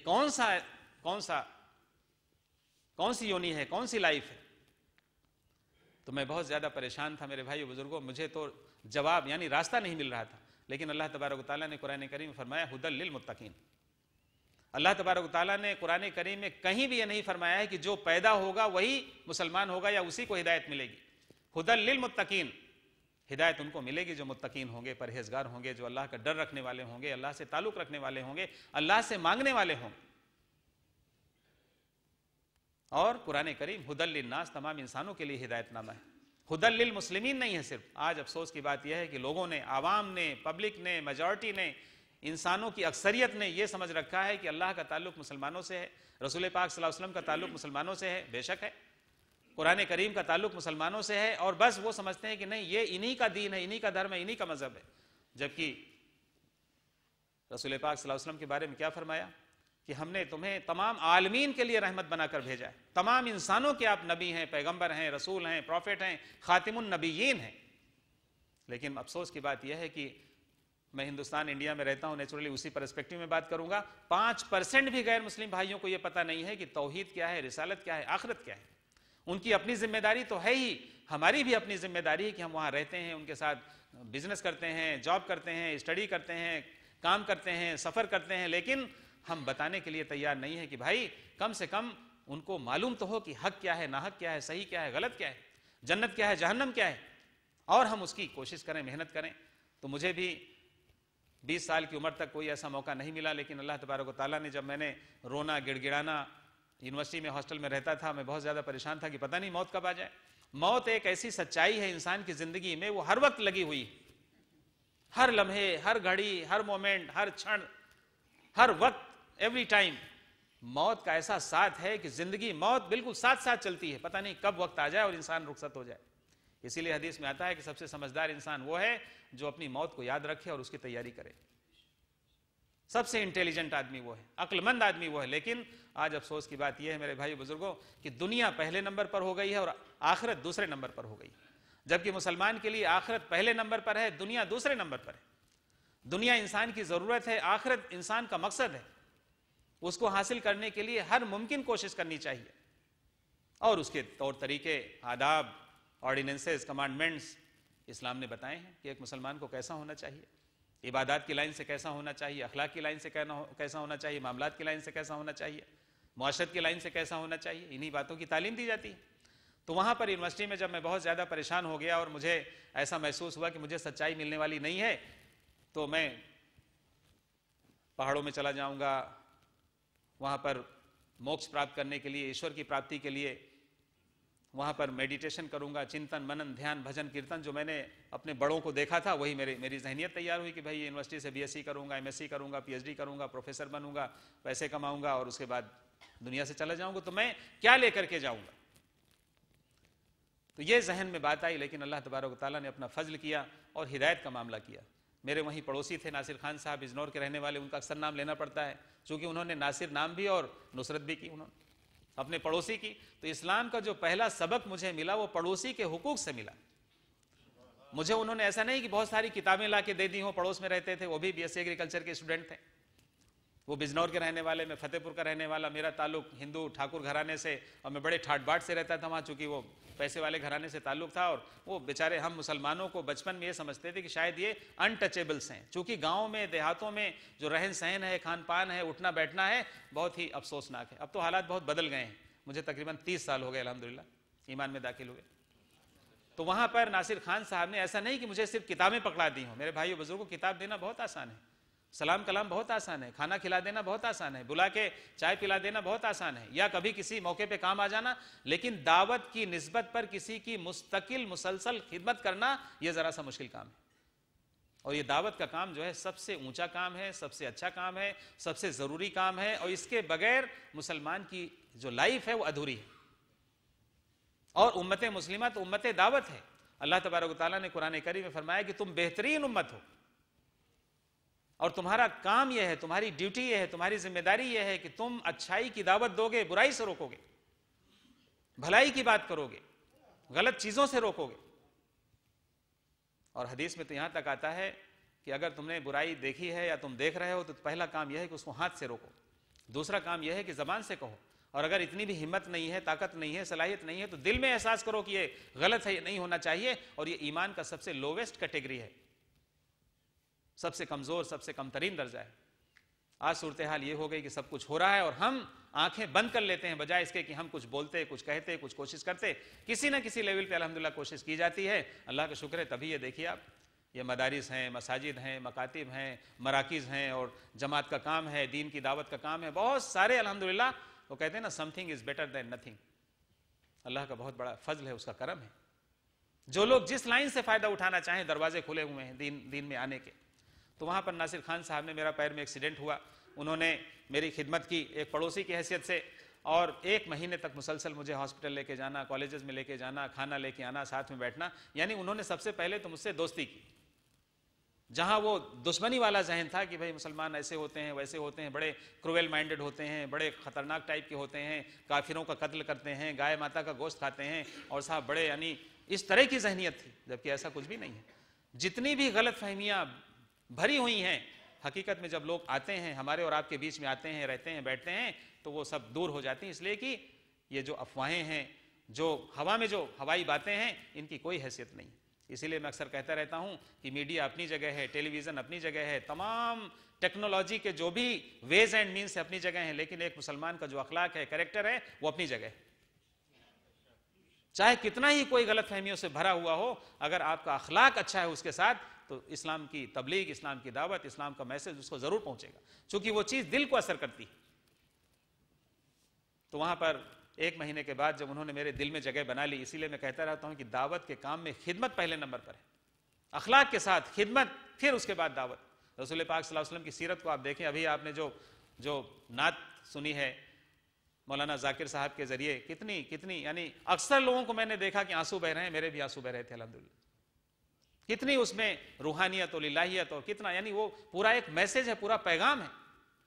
कौन सी योनि है, कौन सी लाइफ है। तो मैं बहुत ज्यादा परेशान था मेरे भाई बुजुर्गों, मुझे तो जवाब यानी रास्ता नहीं मिल रहा था। लेकिन अल्लाह तबारक व तआला ने कुरान करीम में फरमाया हुदल लिल मुत्तकीन। अल्लाह तबारक व तआला ने कुरान करीम में कहीं भी ये नहीं फरमाया है कि जो पैदा होगा वही मुसलमान होगा या उसी को हिदायत मिलेगी। हुदल लिल मुत्तकीन, हिदायत उनको मिलेगी जो मुत्तकीन होंगे, परहेजगार होंगे, जो अल्लाह का डर रखने वाले होंगे, अल्लाह से ताल्लुक रखने वाले होंगे, अल्लाह से मांगने वाले होंगे। और कुरान करीम हुदल लिन्नास, तमाम इंसानों के लिए हिदायतनामा है। हुदल लिल मुस्लिमीन नहीं है सिर्फ। आज अफसोस की बात यह है कि लोगों ने, आवाम ने, पब्लिक ने, मेजॉरिटी ने, इंसानों की अक्सरियत ने यह समझ रखा है कि अल्लाह का ताल्लुक मुसलमानों से है, रसूल पाक सल्लल्लाहु अलैहि वसल्लम का ताल्लुक मुसलमानों से है। बेशक है, कुरान करीम का ताल्लुक मुसलमानों से है, और बस वो समझते हैं कि नहीं ये इन्हीं का दीन है, इन्हीं का धर्म है, इन्हीं का मजहब है। जबकि रसूल पाक सल्लल्लाहु अलैहि वसल्लम के बारे में क्या फरमाया कि हमने तुम्हें तमाम आलमीन के लिए रहमत बनाकर भेजा है। तमाम इंसानों के आप नबी हैं, पैगंबर हैं, रसूल हैं, प्रॉफिट हैं, खातिमुन नबीयीन हैं। लेकिन अफसोस की बात यह है कि मैं हिंदुस्तान, इंडिया में रहता हूं, नेचुरली उसी पर्सपेक्टिव में बात करूंगा। 5% भी गैर मुस्लिम भाइयों को यह पता नहीं है कि तौहीद क्या है, रिसालत क्या है, आखिरत क्या है। उनकी अपनी जिम्मेदारी तो है ही, हमारी भी अपनी जिम्मेदारी है कि हम वहां रहते हैं, उनके साथ बिजनेस करते हैं, जॉब करते हैं, स्टडी करते हैं, काम करते हैं, सफर करते हैं। लेकिन हम बताने के लिए तैयार नहीं है कि भाई कम से कम उनको मालूम तो हो कि हक क्या है, नाहक क्या है, सही क्या है, गलत क्या है, जन्नत क्या है, जहन्नम क्या है, और हम उसकी कोशिश करें, मेहनत करें। तो मुझे भी 20 साल की उम्र तक कोई ऐसा मौका नहीं मिला। लेकिन अल्लाह तबारक व तआला ने, जब मैंने रोना गिड़गिड़ाना, यूनिवर्सिटी में हॉस्टल में रहता था, मैं बहुत ज़्यादा परेशान था कि पता नहीं मौत कब आ जाए। मौत एक ऐसी सच्चाई है इंसान की ज़िंदगी में, वो हर वक्त लगी हुई है, हर लम्हे, हर घड़ी, हर मोमेंट, हर क्षण, हर वक्त, एवरी टाइम मौत का ऐसा साथ है कि ज़िंदगी मौत बिल्कुल साथ साथ चलती है। पता नहीं कब वक्त आ जाए और इंसान रुखसत हो जाए। इसीलिए हदीस में आता है कि सबसे समझदार इंसान वो है जो अपनी मौत को याद रखे और उसकी तैयारी करे। सबसे इंटेलिजेंट आदमी वो है, अक्लमंद आदमी वो है। लेकिन आज अफसोस की बात यह है मेरे भाई बुजुर्गों कि दुनिया पहले नंबर पर हो गई है और आखिरत दूसरे नंबर पर हो गई। जबकि मुसलमान के लिए आखिरत पहले नंबर पर है, दुनिया दूसरे नंबर पर है। दुनिया इंसान की जरूरत है, आखिरत इंसान का मकसद है। उसको हासिल करने के लिए हर मुमकिन कोशिश करनी चाहिए, और उसके तौर तरीके, आदाब, ऑर्डिनेंसेस, कमांडमेंट्स इस्लाम ने बताए हैं कि एक मुसलमान को कैसा होना चाहिए, इबादत की लाइन से कैसा होना चाहिए, अखलाक की लाइन से कैसा होना चाहिए, मामलात की लाइन से कैसा होना चाहिए, मुआशरत की लाइन से कैसा होना चाहिए। इन्हीं बातों की तालीम दी जाती है। तो वहाँ पर यूनिवर्सिटी में जब मैं बहुत ज़्यादा परेशान हो गया और मुझे ऐसा महसूस हुआ कि मुझे सच्चाई मिलने वाली नहीं है, तो मैं पहाड़ों में चला जाऊँगा, वहाँ पर मोक्ष प्राप्त करने के लिए, ईश्वर की प्राप्ति के लिए वहाँ पर मेडिटेशन करूँगा, चिंतन, मनन, ध्यान, भजन, कीर्तन। जो मैंने अपने बड़ों को देखा था वही मेरी जहनियत तैयार हुई कि भाई यूनिवर्सिटी से BSc करूँगा, MSc करूँगा, PhD करूँगा, प्रोफेसर बनूँगा, पैसे कमाऊँगा और उसके बाद दुनिया से चला जाऊंगा तो मैं क्या लेकर के जाऊंगा। तो ये जहन में बात आई, लेकिन अल्लाह तबारक व तआला ने अपना फजल किया और हिदायत का मामला किया। मेरे वहीं पड़ोसी थे नासिर खान साहब, बिजनौर के रहने वाले, उनका अक्सर नाम लेना पड़ता है चूँकि उन्होंने नासिर नाम भी और नुसरत भी की उन्होंने अपने पड़ोसी की। तो इस्लाम का जो पहला सबक मुझे मिला वो पड़ोसी के हुकूक से मिला। मुझे उन्होंने ऐसा नहीं कि बहुत सारी किताबें ला के दे दी हों, पड़ोस में रहते थे, वो भी बीएससी एग्रीकल्चर के स्टूडेंट थे, वो बिजनौर के रहने वाले, मैं फतेहपुर का रहने वाला, मेरा ताल्लुक हिंदू ठाकुर घराने से और मैं बड़े ठाट बाट से रहता था वहाँ, चूँकि वो पैसे वाले घराने से ताल्लुक था। और वो बेचारे हम मुसलमानों को बचपन में ये समझते थे कि शायद ये अनटचेबल्स हैं, चूँकि गाँव में देहातों में जो रहन सहन है, खान पान है, उठना बैठना है, बहुत ही अफसोसनाक है। अब तो हालात बहुत बदल गए हैं, मुझे तकरीबन 30 साल हो गए अल्हम्दुलिल्लाह, ईमान में दाखिल हुए। तो वहाँ पर नासिर खान साहब ने ऐसा नहीं कि मुझे सिर्फ किताबें पकड़ा दी हों। मेरे भाइयों बुजुर्गों को किताब देना बहुत आसान है, सलाम कलाम बहुत आसान है, खाना खिला देना बहुत आसान है, बुला के चाय पिला देना बहुत आसान है, या कभी किसी मौके पे काम आ जाना। लेकिन दावत की निस्बत पर किसी की मुस्तकिल मुसलसल खिदमत करना यह ज़रा सा मुश्किल काम है। और ये दावत का काम जो है सबसे ऊंचा काम है, सबसे अच्छा काम है, सबसे ज़रूरी काम है, और इसके बगैर मुसलमान की जो लाइफ है वो अधूरी है। और उम्मत मुस्लिमा तो उम्मत दावत है। अल्लाह तबारक व तआला ने कुरान करीम में फरमाया कि तुम बेहतरीन उम्मत हो और तुम्हारा काम यह है, तुम्हारी ड्यूटी यह है, तुम्हारी जिम्मेदारी यह है कि तुम अच्छाई की दावत दोगे, बुराई से रोकोगे, भलाई की बात करोगे, गलत चीज़ों से रोकोगे। और हदीस में तो यहाँ तक आता है कि अगर तुमने बुराई देखी है या तुम देख रहे हो तो पहला काम यह है कि उसको हाथ से रोको, दूसरा काम यह है कि ज़बान से कहो, और अगर इतनी भी हिम्मत नहीं है, ताकत नहीं है, सलाहियत नहीं है तो दिल में एहसास करो कि ये गलत है, ये नहीं होना चाहिए। और ये ईमान का सबसे लोवेस्ट कैटेगरी है, सबसे कमज़ोर, सबसे कमतरीन दर्जा है। आज सूरत हाल ये हो गई कि सब कुछ हो रहा है और हम आंखें बंद कर लेते हैं, बजाय इसके कि हम कुछ बोलते, कुछ कहते, कुछ कोशिश करते। किसी ना किसी लेवल पे अल्हम्दुलिल्लाह कोशिश की जाती है, अल्लाह का शुक्र है। तभी ये देखिए आप, ये मदारिस हैं, मसाजिद हैं, मकातिब हैं, मराकिज़ हैं, और जमात का काम है, दीन की दावत का काम है, बहुत सारे अल्हम्दुलिल्लाह। वो कहते हैं ना, something is better than nothing. अल्लाह का बहुत बड़ा फजल है, उसका करम है। जो लोग जिस लाइन से फ़ायदा उठाना चाहें, दरवाजे खुले हुए हैं दीन में आने के। तो वहाँ पर नासिर खान साहब ने, मेरा पैर में एक्सीडेंट हुआ, उन्होंने मेरी खिदमत की एक पड़ोसी की हैसियत से, और 1 महीने तक मुसलसल मुझे हॉस्पिटल लेके जाना, कॉलेजेस में लेके जाना, खाना लेके आना, साथ में बैठना। यानी उन्होंने सबसे पहले तो मुझसे दोस्ती की, जहाँ वो दुश्मनी वाला जहन था कि भाई मुसलमान ऐसे होते हैं, वैसे होते हैं, बड़े क्रूएल माइंडेड होते हैं, बड़े ख़तरनाक टाइप के होते हैं, काफिरों का कत्ल करते हैं, गाय माता का गोश्त खाते हैं, और साहब बड़े, यानी इस तरह की जहनीत थी, जबकि ऐसा कुछ भी नहीं है। जितनी भी गलत फहमियाँ भरी हुई हैं, हकीकत में जब लोग आते हैं, हमारे और आपके बीच में आते हैं, रहते हैं, बैठते हैं, तो वो सब दूर हो जाती हैं। इसलिए कि ये जो अफवाहें हैं, जो हवा में जो हवाई बातें हैं, इनकी कोई हैसियत नहीं। इसीलिए मैं अक्सर कहता रहता हूँ कि मीडिया अपनी जगह है, टेलीविज़न अपनी जगह है, तमाम टेक्नोलॉजी के जो भी वेज एंड मीन्स है अपनी जगह है, लेकिन एक मुसलमान का जो अखलाक है, कैरेक्टर है, वो अपनी जगह है। चाहे कितना ही कोई गलत फहमियों से भरा हुआ हो, अगर आपका अखलाक अच्छा है उसके साथ, तो इस्लाम की तबलीग, इस्लाम की दावत, इस्लाम का मैसेज उसको ज़रूर पहुँचेगा, चूँकि वो चीज़ दिल को असर करती है। तो वहाँ पर 1 महीने के बाद जब उन्होंने मेरे दिल में जगह बना ली, इसीलिए मैं कहता रहता हूँ कि दावत के काम में खिदमत पहले नंबर पर है, अखलाक के साथ खिदमत, फिर उसके बाद दावत। रसूल पाक सल्लल्लाहु अलैहि वसल्लम की सीरत को आप देखें। अभी आपने जो नात सुनी है मौलाना जाकिर साहब के ज़रिए, कितनी यानी अक्सर लोगों को मैंने देखा कि आंसू बह रहे हैं, मेरे भी आंसू बह रहे थे अल्हम्दुलिल्लाह। कितनी उसमें रूहानियत और इलाहियत, और कितना, यानी वो पूरा एक मैसेज है, पूरा पैगाम है।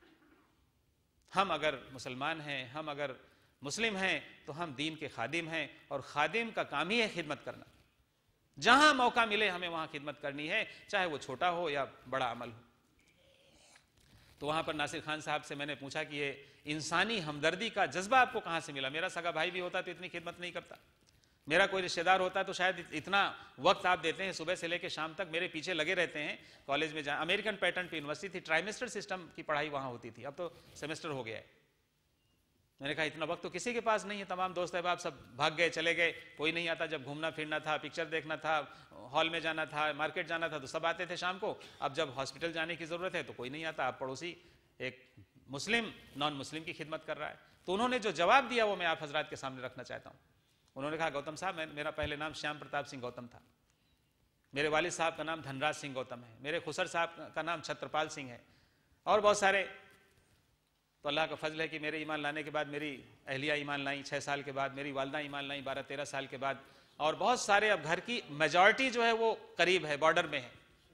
हम अगर मुसलमान हैं, हम अगर मुस्लिम हैं, तो हम दीन के खादिम हैं, और खादिम का काम ही है खिदमत करना। जहां मौका मिले हमें वहां खिदमत करनी है, चाहे वो छोटा हो या बड़ा अमल हो। तो वहां पर नासिर खान साहब से मैंने पूछा कि ये इंसानी हमदर्दी का जज्बा आपको कहां से मिला? मेरा सगा भाई भी होता तो इतनी खिदमत नहीं करता, मेरा कोई रिश्तेदार होता तो शायद इतना वक्त आप देते हैं, सुबह से लेकर शाम तक मेरे पीछे लगे रहते हैं। कॉलेज में अमेरिकन पैटर्न पे यूनिवर्सिटी थी, ट्राइमेस्टर सिस्टम की पढ़ाई वहाँ होती थी, अब तो सेमेस्टर हो गया है। मैंने कहा इतना वक्त तो किसी के पास नहीं है, तमाम दोस्त अहबाब सब भाग गए, चले गए, कोई नहीं आता। जब घूमना फिरना था, पिक्चर देखना था, हॉल में जाना था, मार्केट जाना था, तो सब आते थे शाम को। अब जब हॉस्पिटल जाने की ज़रूरत है तो कोई नहीं आता। अब पड़ोसी एक मुस्लिम नॉन मुस्लिम की खिदमत कर रहा है। तो उन्होंने जो जवाब दिया वो मैं आप हजरात के सामने रखना चाहता हूँ। उन्होंने कहा, गौतम साहब, मेरा पहले नाम श्याम प्रताप सिंह गौतम था, मेरे वालिद साहब का नाम धनराज सिंह गौतम है, मेरे खुसर साहब का नाम छत्रपाल सिंह है, और बहुत सारे तो अल्लाह का फजल है कि मेरे ईमान लाने के बाद मेरी अहलिया ईमान लाई, 6 साल के बाद मेरी वालदा ईमान लाई 12-13 साल के बाद, और बहुत सारे अब घर की मेजॉरिटी जो है वो करीब है, बॉर्डर में है।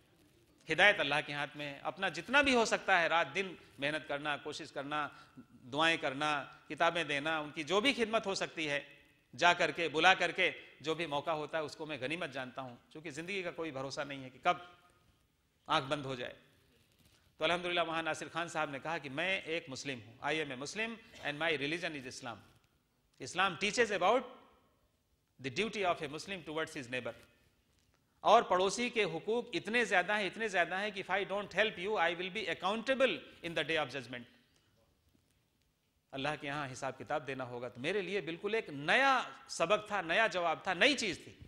हिदायत अल्लाह के हाथ में है। अपना जितना भी हो सकता है रात दिन मेहनत करना, कोशिश करना, दुआएं करना, किताबें देना, उनकी जो भी खिदमत हो सकती है जा करके, बुला करके, जो भी मौका होता है उसको मैं गनीमत जानता हूँ, क्योंकि ज़िंदगी का कोई भरोसा नहीं है कि कब आँख बंद हो जाए। तो अल्हम्दुलिल्लाह वहाँ नासिर खान साहब ने कहा कि मैं एक मुस्लिम हूँ, I am a Muslim and my religion is Islam. Islam teaches about the duty of a Muslim towards his neighbour. और पड़ोसी के हुकूक इतने ज्यादा हैं कि if I don't help you I will be accountable in the day of judgement. अल्लाह के यहाँ हिसाब किताब देना होगा। तो मेरे लिए बिल्कुल एक नया सबक था, नया जवाब था, नई चीज थी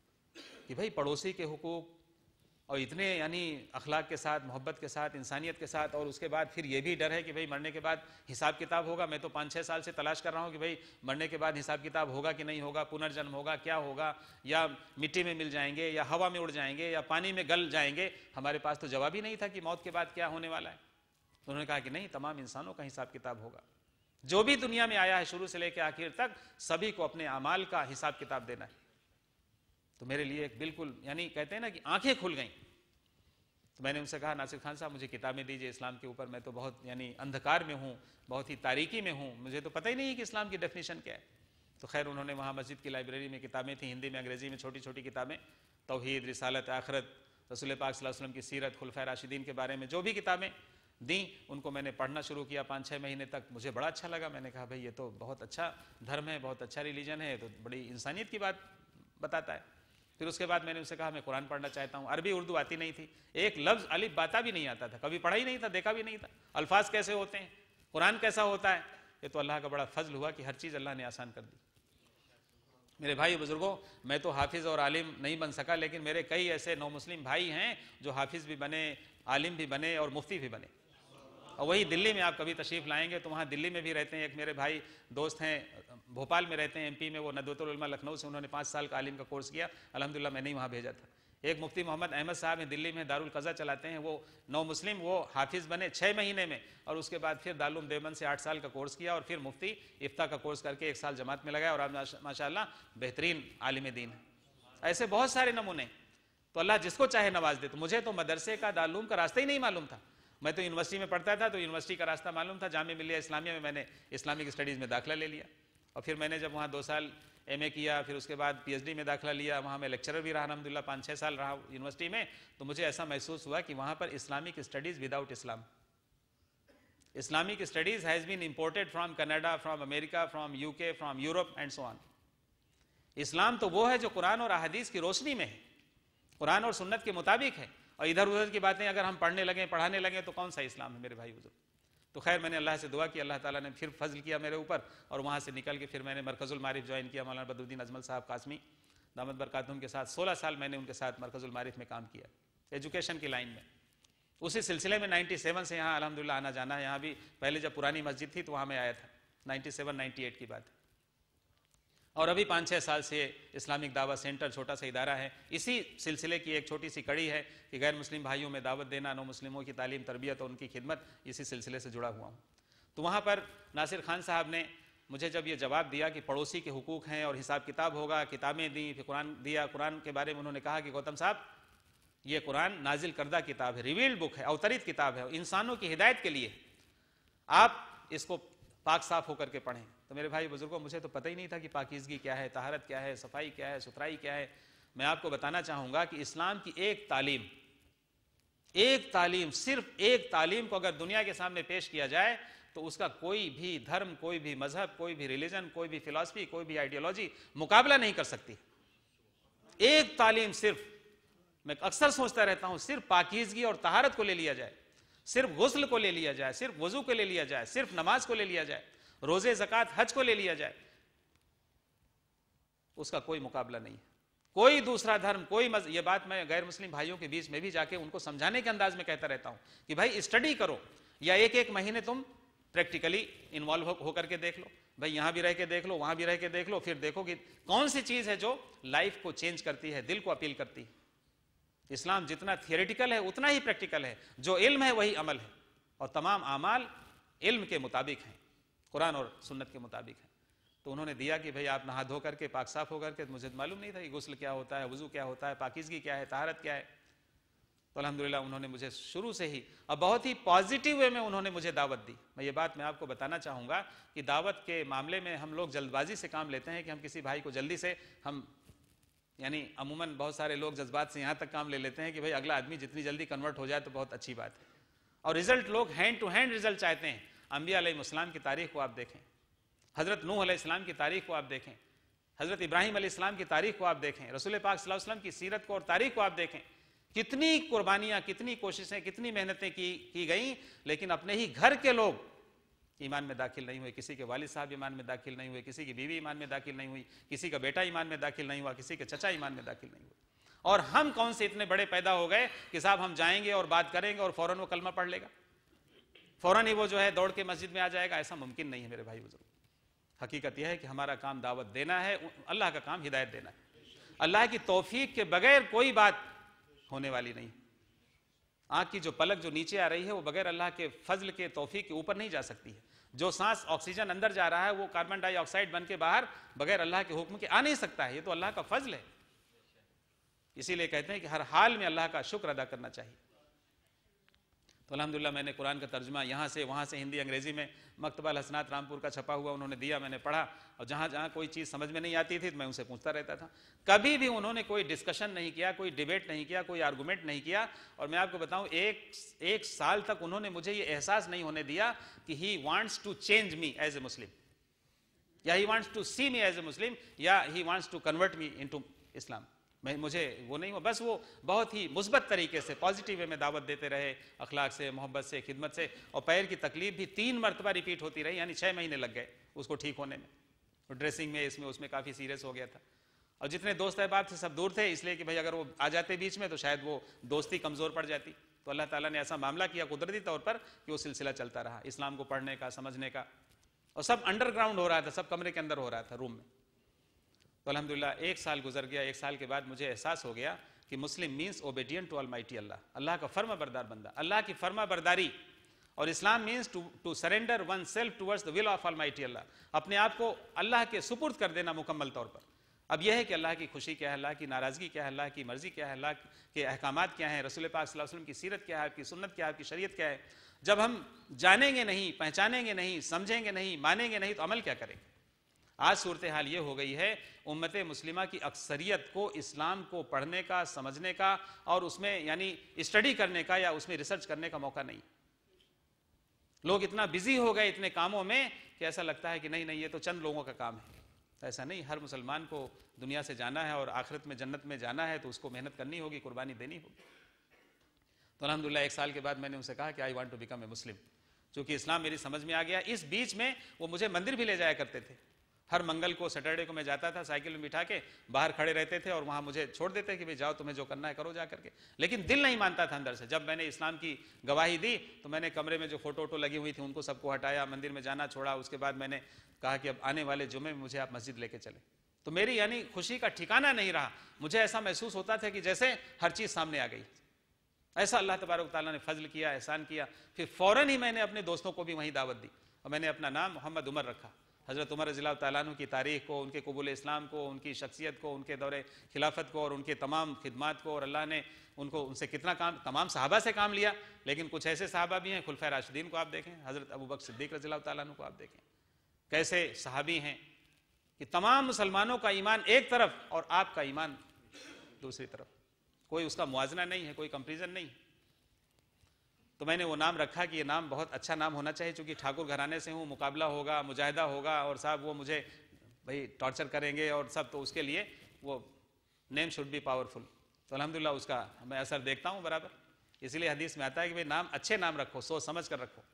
कि भाई पड़ोसी के हुकूक, और इतने यानी अखलाक के साथ, मोहब्बत के साथ, इंसानियत के साथ, और उसके बाद फिर ये भी डर है कि भाई मरने के बाद हिसाब किताब होगा। मैं तो 5-6 साल से तलाश कर रहा हूँ कि भाई मरने के बाद हिसाब किताब होगा कि नहीं होगा, पुनर्जन्म होगा, क्या होगा, या मिट्टी में मिल जाएंगे, या हवा में उड़ जाएंगे, या पानी में गल जाएंगे। हमारे पास तो जवाब ही नहीं था कि मौत के बाद क्या होने वाला है। उन्होंने कहा कि नहीं, तमाम इंसानों का हिसाब किताब होगा। जो भी दुनिया में आया है शुरू से लेकर आखिर तक, सभी को अपने अमाल का हिसाब किताब देना है। तो मेरे लिए एक बिल्कुल यानी कहते हैं ना कि आंखें खुल गईं। तो मैंने उनसे कहा नासिर खान साहब मुझे किताबें दीजिए इस्लाम के ऊपर, मैं तो बहुत यानी अंधकार में हूँ, बहुत ही तारीकी में हूँ, मुझे तो पता ही नहीं है कि इस्लाम की डेफिनेशन क्या है। तो खैर उन्होंने वहाँ मस्जिद की लाइब्रेरी में किताबें थी, हिंदी में अंग्रेजी में, छोटी छोटी किताबें, तौहीद, रिसालत, आखिरत, रसूल पाक सल्लल्लाहु अलैहि वसल्लम की सीरत, खुलफाए राशिदीन के बारे में जो भी किताबें दी, उनको मैंने पढ़ना शुरू किया 5-6 महीने तक। मुझे बड़ा अच्छा लगा। मैंने कहा भाई ये तो बहुत अच्छा धर्म है, बहुत अच्छा रिलीजन है, तो बड़ी इंसानियत की बात बताता है। फिर उसके बाद मैंने उनसे कहा मैं कुरान पढ़ना चाहता हूँ। अरबी उर्दू आती नहीं थी, एक लफ्ज़ अलिफ बाता भी नहीं आता था, कभी पढ़ा ही नहीं था, देखा भी नहीं था, अल्फाज कैसे होते हैं, कुरान कैसा होता है। ये तो अल्लाह का बड़ा फजल हुआ कि हर चीज़ अल्लाह ने आसान कर दी। मेरे भाई बुजुर्गों, मैं तो हाफिज़ और आलिम नहीं बन सका, लेकिन मेरे कई ऐसे नौ मुस्लिम भाई हैं जो हाफिज़ भी बने, आलिम भी बने और मुफ्ती भी बने। और वही दिल्ली में आप कभी तशरीफ़ लाएंगे तो वहाँ दिल्ली में भी रहते हैं। एक मेरे भाई दोस्त हैं, भोपाल में रहते हैं, एमपी में, वो नदवतुल उलमा लखनऊ से, उन्होंने 5 साल का आलिम का कोर्स किया। अल्हम्दुलिल्लाह मैंने ही वहाँ भेजा था। एक मुफ्ती मोहम्मद अहमद साहब हैं, दिल्ली में दारुल कज़ा चलाते हैं, वो नौ मुस्लिम, वो हाफिज़ बने 6 महीने में, और उसके बाद फिर दारुल देवबंद से 8 साल का कोर्स किया, और फिर मुफ्ती इफ्ता का कोर्स करके 1 साल जमात में लगाया, और आज माशाअल्लाह बेहतरीन आलिम दीन है। ऐसे बहुत सारे नमूने। तो अल्लाह जिसको चाहे नवाज दे। तो मुझे तो मदरसे का, दारुल का रास्ता ही नहीं मालूम था। मैं तो यूनिवर्सिटी में पढ़ता था, तो यूनिवर्सिटी का रास्ता मालूम था। जामे मिलिया इस्लामिया में मैंने इस्लामिक स्टडीज़ में दाखिला ले लिया, और फिर मैंने जब वहाँ 2 साल एमए किया, फिर उसके बाद पीएचडी में दाखिला लिया, वहाँ मैं लेक्चरर भी रहा अल्हम्दुलिल्लाह, 5-6 साल रहा यूनिवर्सिटी में। तो मुझे ऐसा महसूस हुआ कि वहाँ पर Islamic studies without Islam, Islamic studies has been imported from Canada, from America, from UK, from Europe and so on. इस्लाम तो वो है जो कुरान और अहादीस की रोशनी में है, कुरान और सुन्नत के मुताबिक है, और इधर उधर की बातें अगर हम पढ़ने लगे, पढ़ाने लगे, तो कौन सा इस्लाम है मेरे भाई बुजुर्ग। तो खैर मैंने अल्लाह से दुआ की, अल्लाह ताला ने फिर फजल किया मेरे ऊपर, और वहाँ से निकल के फिर मैंने मरकज़ुल मारिफ ज्वाइन किया, मौलाना बदरुद्दीन अजमल साहब कासमी दामद बरकातुहुम के साथ। 16 साल मैंने उनके साथ मरकज़ुल मारिफ में काम किया, एजुकेशन की लाइन में। उसी सिलसिले में 97 से यहाँ अल्हम्दुलिल्लाह आना जाना है। यहाँ भी पहले जब पुरानी मस्जिद थी तो वहाँ मैं आया था, 97-98 की बात। और अभी 5-6 साल से इस्लामिक दावत सेंटर, छोटा सा इदारा है, इसी सिलसिले की एक छोटी सी कड़ी है कि गैर मुस्लिम भाइयों में दावत देना, नौ मुस्लिमों की तालीम, तरबियत और उनकी खिदमत, इसी सिलसिले से जुड़ा हुआ हूँ। तो वहाँ पर नासिर खान साहब ने मुझे जब ये जवाब दिया कि पड़ोसी के हुकूक हैं और हिसाब किताब होगा, किताबें दी, फिर कुरान दिया। कुरान के बारे में उन्होंने कहा कि गौतम साहब ये कुरान नाजिल करदा किताब है, रिवील्ड बुक है, अवतरित किताब है, इंसानों की हिदायत के लिए, आप इसको पाक साफ होकर के पढ़ें। तो मेरे भाई बुजुर्गों, मुझे तो पता ही नहीं था कि पाकीज़गी क्या है, तहारत क्या है, सफाई क्या है, सुथराई क्या है। मैं आपको बताना चाहूँगा कि इस्लाम की एक तालीम, सिर्फ एक तालीम को अगर दुनिया के सामने पेश किया जाए तो उसका कोई भी धर्म, कोई भी मजहब, कोई भी रिलीजन, कोई भी फिलॉसफी, कोई भी आइडियोलॉजी मुकाबला नहीं कर सकती। एक तालीम सिर्फ, मैं अक्सर सोचता रहता हूँ, सिर्फ पाकीज़गी और तहारत को ले लिया जाए, सिर्फ गुस्ल को ले लिया जाए, सिर्फ वजू को ले लिया जाए, सिर्फ नमाज को ले लिया जाए, रोजे, ज़कात, हज को ले लिया जाए, उसका कोई मुकाबला नहीं है। कोई दूसरा धर्म, कोई मज़हब, ये बात मैं गैर मुस्लिम भाइयों के बीच में भी जाके उनको समझाने के अंदाज में कहता रहता हूं कि भाई स्टडी करो, या एक महीने तुम प्रैक्टिकली इन्वॉल्व होकर के देख लो, भाई यहां भी रह के देख लो, वहां भी रह के देख लो, फिर देखो कि कौन सी चीज है जो लाइफ को चेंज करती है, दिल को अपील करती है। इस्लाम जितना थियोरेटिकल है उतना ही प्रैक्टिकल है, जो इल्म है वही अमल है, और तमाम आमाल इल्म के मुताबिक हैं, कुरान और सुन्नत के मुताबिक हैं। तो उन्होंने दिया कि भाई आप नहा धो करके पाक साफ होकर के, मुझे मालूम नहीं था कि गुस्ल क्या होता है, वज़ू क्या होता है, पाकीज़गी क्या है, तहारत क्या है। तो अल्हम्दुलिल्लाह उन्होंने मुझे शुरू से ही और बहुत ही पॉजिटिव वे में उन्होंने मुझे दावत दी। मैं ये बात मैं आपको बताना चाहूँगा कि दावत के मामले में हम लोग जल्दबाजी से काम लेते हैं कि हम किसी भाई को जल्दी से हम यानी अमूमन बहुत सारे लोग जज्बात से यहाँ तक काम ले लेते हैं कि भाई अगला आदमी जितनी जल्दी कन्वर्ट हो जाए तो बहुत अच्छी बात है, और रिजल्ट लोग हैंड टू हैंड रिजल्ट चाहते हैं। अंबिया अलैहिस्सलाम की तारीख को आप देखें, हज़रत नूह अलैहिस्सलाम की तारीख को आप देखें, हज़रत इब्राहीम अलैहिस्सलाम की तारीख को आप देखें, रसूल पाक सल्लल्लाहु अलैहि वसल्लम की सीरत को और तारीख को आप देखें। कितनी कुर्बानियाँ, कितनी कोशिशें, कितनी मेहनतें की गई, लेकिन अपने ही घर के लोग ईमान में दाखिल नहीं हुए। किसी के वालिद साहब ईमान में दाखिल नहीं हुए, किसी की बीवी ईमान में दाखिल नहीं हुई, किसी का बेटा ईमान में दाखिल नहीं हुआ, किसी के चचा ईमान में दाखिल नहीं हुए। और हम कौन से इतने बड़े पैदा हो गए कि साहब हम जाएंगे और बात करेंगे और फौरन वो कलमा पढ़ लेगा, फौरन ही वो जो है दौड़ के मस्जिद में आ जाएगा। ऐसा मुमकिन नहीं है मेरे भाई बुजुर्ग। हकीकत यह है कि हमारा काम दावत देना है, अल्लाह का काम हिदायत देना है। अल्लाह की तौफीक के बगैर कोई बात होने वाली नहीं। आँख की जो पलक जो नीचे आ रही है वो बगैर अल्लाह के फजल के तौफीक के ऊपर नहीं जा सकती है। जो सांस ऑक्सीजन अंदर जा रहा है वो कार्बन डाइऑक्साइड बन के बाहर बगैर अल्लाह के हुक्म के आ नहीं सकता है। ये तो अल्लाह का फजल है। इसीलिए कहते हैं कि हर हाल में अल्लाह का शुक्र अदा करना चाहिए। तो अल्हम्दुलिल्लाह मैंने कुरान का तर्जुमा यहाँ से वहाँ से हिंदी अंग्रेजी में मकतबा अल हसनात रामपुर का छपा हुआ उन्होंने दिया, मैंने पढ़ा, और जहाँ जहाँ कोई चीज़ समझ में नहीं आती थी तो मैं उनसे पूछता रहता था। कभी भी उन्होंने कोई डिस्कशन नहीं किया, कोई डिबेट नहीं किया, कोई आर्गूमेंट नहीं किया। और मैं आपको बताऊँ एक साल तक उन्होंने मुझे ये एहसास नहीं होने दिया कि he wants to change me as a Muslim, या he wants to see me as a Muslim, या he wants to convert me into Islam. मुझे वो नहीं हुआ, बस वो बहुत ही मुस्बत तरीके से पॉजिटिव वे में दावत देते रहे, अखलाक से, मोहब्बत से, खिदमत से। और पैर की तकलीफ भी 3 मरतबा रिपीट होती रही, यानी 6 महीने लग गए उसको ठीक होने में। ड्रेसिंग में इसमें उसमें काफ़ी सीरियस हो गया था। और जितने दोस्त अहबाब थे सब दूर थे, इसलिए कि भाई अगर वो आ जाते बीच में तो शायद वो दोस्ती कमज़ोर पड़ जाती। तो अल्लाह ताला ने ऐसा मामला किया कुदरती तौर पर कि वो सिलसिला चलता रहा इस्लाम को पढ़ने का, समझने का। और सब अंडरग्राउंड हो रहा था, सब कमरे के अंदर हो रहा था, रूम में। तो अल्हम्दुलिल्लाह 1 साल गुजर गया। 1 साल के बाद मुझे एहसास हो गया कि Muslim means obedient to almighty Allah, अल्लाह का फर्मा बरदार बंदा, अल्लाह की फर्मा बरदारी। और Islam means to surrender oneself towards the will of almighty Allah, अपने आप को अल्लाह के सुपुर्द कर देना मुकम्मल तौर पर। अब यह है कि अल्लाह की खुशी क्या है, अल्लाह की नाराज़गी क्या है, अल्लाह की मर्जी क्या है, अल्लाह के अहकामात क्या हैं, रसूल पाक सल्लल्लाहु अलैहि वसल्लम की सीरत क्या है, आपकी सुन्नत क्या है, आपकी शरीयत क्या है। जब हम जानेंगे नहीं, पहचानेंगे नहीं, समझेंगे नहीं, मानेंगे नहीं, तो अमल क्या करेंगे। आज सूरत हाल ये हो गई है, उम्मत मुस्लिमा की अक्सरियत को इस्लाम को पढ़ने का, समझने का और उसमें यानी स्टडी करने का या उसमें रिसर्च करने का मौका नहीं। लोग इतना बिजी हो गए इतने कामों में कि ऐसा लगता है कि नहीं नहीं ये तो चंद लोगों का काम है। ऐसा नहीं, हर मुसलमान को दुनिया से जाना है और आखिरत में जन्नत में जाना है, तो उसको मेहनत करनी होगी, कुर्बानी देनी होगी। तो अल्हम्दुलिल्लाह 1 साल के बाद मैंने उनसे कहा कि I want to become a Muslim. चूँकि इस्लाम मेरी समझ में आ गया। इस बीच में वो मुझे मंदिर भी ले जाया करते थे। हर मंगल को, सैटरडे को मैं जाता था, साइकिल में बिठा के बाहर खड़े रहते थे और वहाँ मुझे छोड़ देते कि भाई जाओ, तुम्हें जो करना है करो जा करके। लेकिन दिल नहीं मानता था अंदर से। जब मैंने इस्लाम की गवाही दी तो मैंने कमरे में जो फ़ोटो वोटो लगी हुई थी उनको सबको हटाया, मंदिर में जाना छोड़ा। उसके बाद मैंने कहा कि अब आने वाले जुमे में मुझे आप मस्जिद लेके चले। तो मेरी यानी खुशी का ठिकाना नहीं रहा। मुझे ऐसा महसूस होता था कि जैसे हर चीज़ सामने आ गई। ऐसा अल्लाह तबारक तआला ने फजल किया, एहसान किया। फिर फ़ौरन ही मैंने अपने दोस्तों को भी वहीं दावत दी और मैंने अपना नाम मोहम्मद उमर रखा। हज़रत उमर रज़ियल्लाहु तआला अन्हु की तारीख़ को, उनके कबूल इस्लाम को, उनकी शख्सियत को, उनके दौरे खिलाफत को और उनके तमाम खिदमात को, और अल्लाह ने उनसे कितना काम, तमाम सहाबा से काम लिया। लेकिन कुछ ऐसे सहाबा भी हैं, खुलफाए राशिदीन को आप देखें, हज़रत अबू बकर सिद्दीक़ रज़ियल्लाहु तआला अन्हु को आप देखें, कैसे सहाबी हैं कि तमाम मुसलमानों का ईमान एक तरफ और आपका ईमान दूसरी तरफ, कोई उसका मुआजना नहीं है, कोई कंपेरिजन नहीं। तो मैंने वो नाम रखा कि ये नाम बहुत अच्छा नाम होना चाहिए, चूँकि ठाकुर घराने से हूँ, मुकाबला होगा, मुजाहिदा होगा और साहब वो मुझे भाई टॉर्चर करेंगे और सब, तो उसके लिए वो नेम शुड बी पावरफुल। तो अल्हम्दुलिल्लाह उसका मैं असर देखता हूँ बराबर। इसीलिए हदीस में आता है कि भाई नाम अच्छे नाम रखो, सोच समझ कर रखो।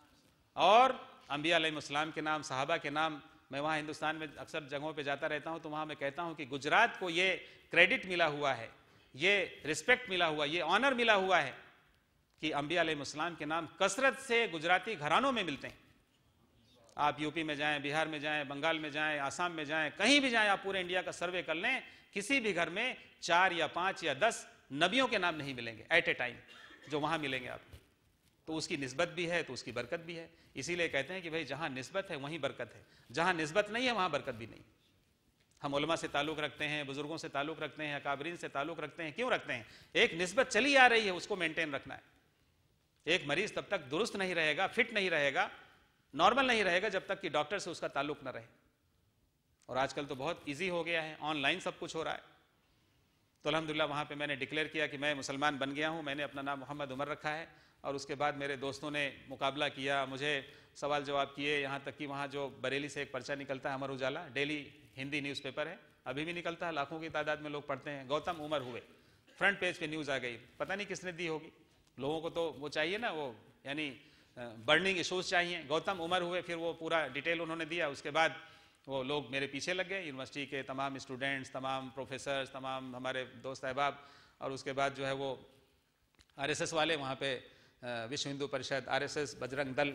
और अंबिया अलैहिस्सलाम के नाम, सहाबा के नाम, मैं वहाँ हिंदुस्तान में अक्सर जगहों पर जाता रहता हूँ, तो वहाँ मैं कहता हूँ कि गुजरात को ये क्रेडिट मिला हुआ है, ये रिस्पेक्ट मिला हुआ, ये ऑनर मिला हुआ है कि अंबिया अलैहिस्सलाम के नाम कसरत से गुजराती घरानों में मिलते हैं। आप यूपी में जाएं, बिहार में जाएं, बंगाल में जाएं, आसाम में जाएं, कहीं भी जाएं, आप पूरे इंडिया का सर्वे कर लें, किसी भी घर में 4 या 5 या 10 नबियों के नाम नहीं मिलेंगे एट ए टाइम, जो वहाँ मिलेंगे आप। तो उसकी निस्बत भी है तो उसकी बरकत भी है। इसीलिए कहते हैं कि भाई जहाँ निस्बत है वहीं बरकत है, जहाँ निस्बत नहीं है वहाँ बरकत भी नहीं। हम उलमा से ताल्लुक़ रखते हैं, बुजुर्गों से ताल्लुक़ रखते हैं, अकाबरीन से ताल्लुक़ रखते हैं, क्यों रखते हैं? एक निस्बत चली आ रही है, उसको मेंटेन रखना है। एक मरीज तब तक दुरुस्त नहीं रहेगा, फिट नहीं रहेगा, नॉर्मल नहीं रहेगा जब तक कि डॉक्टर से उसका ताल्लुक़ न रहे। और आजकल तो बहुत ईजी हो गया है, ऑनलाइन सब कुछ हो रहा है। तो अल्हम्दुलिल्लाह वहाँ पे मैंने डिक्लेयर किया कि मैं मुसलमान बन गया हूँ, मैंने अपना नाम मोहम्मद उमर रखा है। और उसके बाद मेरे दोस्तों ने मुकाबला किया, मुझे सवाल जवाब किए, यहाँ तक कि वहाँ जो बरेली से एक पर्चा निकलता है अमर उजाला, डेली हिंदी न्यूज़पेपर है, अभी भी निकलता है, लाखों की तादाद में लोग पढ़ते हैं। गौतम उमर हुए, फ्रंट पेज पे न्यूज़ आ गई, पता नहीं किसने दी होगी। लोगों को तो वो चाहिए ना, वो यानी बर्निंग इशूज़ चाहिए। गौतम उमर हुए, फिर वो पूरा डिटेल उन्होंने दिया। उसके बाद वो लोग मेरे पीछे लग गए, यूनिवर्सिटी के तमाम स्टूडेंट्स, तमाम प्रोफेसर्स, तमाम हमारे दोस्त अहबाब। और उसके बाद जो है वो आरएसएस वाले, वहाँ पे विश्व हिंदू परिषद, आरएसएस, बजरंग दल,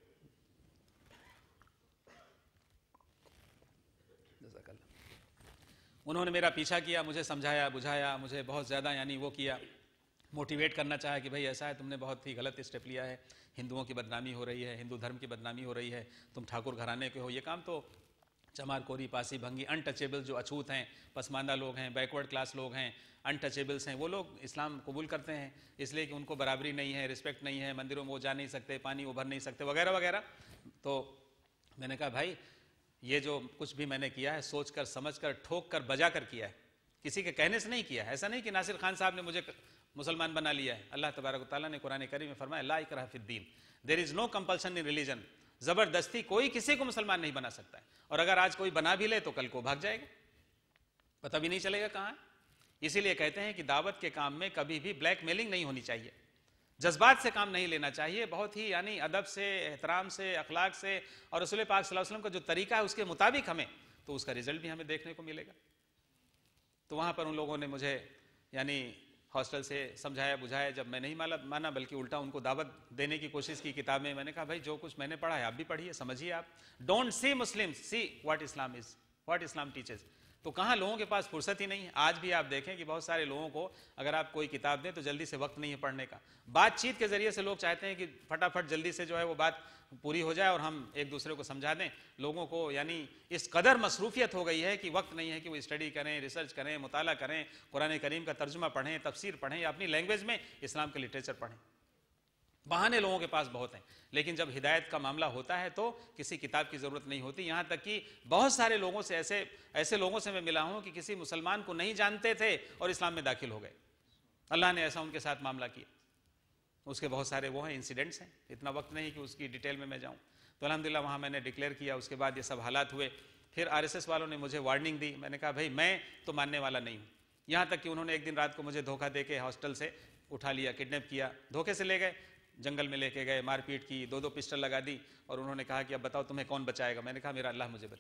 उन्होंने मेरा पीछा किया, मुझे समझाया बुझाया, मुझे बहुत ज़्यादा यानी वो किया, मोटिवेट करना चाहा कि भाई ऐसा है, तुमने बहुत ही गलत स्टेप लिया है, हिंदुओं की बदनामी हो रही है, हिंदू धर्म की बदनामी हो रही है, तुम ठाकुर घराने के हो, ये काम तो चमार कोरी, पासी भंगी, अनटचेबल जो अछूत हैं, पसमानदा लोग हैं, बैकवर्ड क्लास लोग हैं, अनटचेबल्स हैं, वो लोग इस्लाम कबूल करते हैं इसलिए कि उनको बराबरी नहीं है, रिस्पेक्ट नहीं है, मंदिरों में वो जा नहीं सकते, पानी वो भर नहीं सकते, वगैरह वगैरह। तो मैंने कहा भाई ये जो कुछ भी मैंने किया है सोच कर, समझ कर, ठोक कर, बजा कर किया है, किसी के कहने से नहीं किया है। ऐसा नहीं कि नासिर खान साहब ने मुझे मुसलमान बना लिया है। अल्लाह तबारक व तआला ने कुरान करीम में फरमाया, ला इकराह फिद्दीन, there is no compulsion in religion. ज़बरदस्ती कोई किसी को मुसलमान नहीं बना सकता है। और अगर आज कोई बना भी ले तो कल को भाग जाएगा, पता भी नहीं चलेगा कहाँ है। इसीलिए कहते हैं कि दावत के काम में कभी भी ब्लैकमेलिंग नहीं होनी चाहिए, जज्बात से काम नहीं लेना चाहिए, बहुत ही यानी अदब से, एहतराम से, अखलाक से, और रसूल पाक सल्लल्लाहु अलैहि वसल्लम का जो तरीका है उसके मुताबिक हमें, तो उसका रिजल्ट भी हमें देखने को मिलेगा। तो वहाँ पर उन लोगों ने मुझे यानी हॉस्टल से समझाया बुझाया, जब मैं नहीं माना बल्कि उल्टा उनको दावत देने की कोशिश की किताब में। मैंने कहा भाई जो कुछ मैंने पढ़ा है आप भी पढ़िए, समझिए आप। Don't see Muslims, see what Islam is, what Islam teaches. तो कहाँ लोगों के पास फुर्सत ही नहीं है। आज भी आप देखें कि बहुत सारे लोगों को अगर आप कोई किताब दें तो जल्दी से वक्त नहीं है पढ़ने का। बातचीत के जरिए से लोग चाहते हैं कि फटाफट जल्दी से जो है वो बात पूरी हो जाए और हम एक दूसरे को समझा दें। लोगों को यानी इस कदर मसरूफियत हो गई है कि वक्त नहीं है कि वो स्टडी करें, रिसर्च करें, मुताला करें, कुरान करीम का तर्जुमा पढ़ें, तफसीर पढ़ें या अपनी लैंग्वेज में इस्लाम के लिटरेचर पढ़ें। बहाने लोगों के पास बहुत हैं, लेकिन जब हिदायत का मामला होता है तो किसी किताब की ज़रूरत नहीं होती। यहाँ तक कि बहुत सारे लोगों से ऐसे लोगों से मैं मिला हूँ कि किसी मुसलमान को नहीं जानते थे और इस्लाम में दाखिल हो गए। अल्लाह ने ऐसा उनके साथ मामला किया। उसके बहुत सारे वो हैं, इंसिडेंट्स हैं, इतना वक्त नहीं कि उसकी डिटेल में मैं जाऊँ। तो अल्हम्दुलिल्लाह वहाँ मैंने डिक्लेयर किया। उसके बाद ये सब हालात हुए। फिर आरएसएस वालों ने मुझे वार्निंग दी। मैंने कहा भाई मैं तो मानने वाला नहीं हूँ। यहाँ तक कि उन्होंने एक दिन रात को मुझे धोखा दे के हॉस्टल से उठा लिया, किडनैप किया, धोखे से ले गए, जंगल में लेके गए, मारपीट की, 2-2 पिस्टल लगा दी और उन्होंने कहा कि अब बताओ तुम्हें कौन बचाएगा। मैंने कहा मेरा अल्लाह मुझे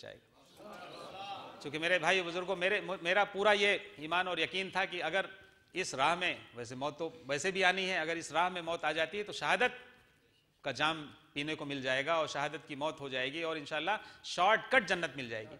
बचाएगा। क्योंकि मेरे भाई बुजुर्गों, मेरा पूरा ये ईमान और यकीन था कि अगर इस राह में, वैसे मौत तो वैसे भी आनी है, अगर इस राह में मौत आ जाती है तो शहादत का जाम पीने को मिल जाएगा और शहादत की मौत हो जाएगी और इंशाल्लाह शॉर्टकट जन्नत मिल जाएगी।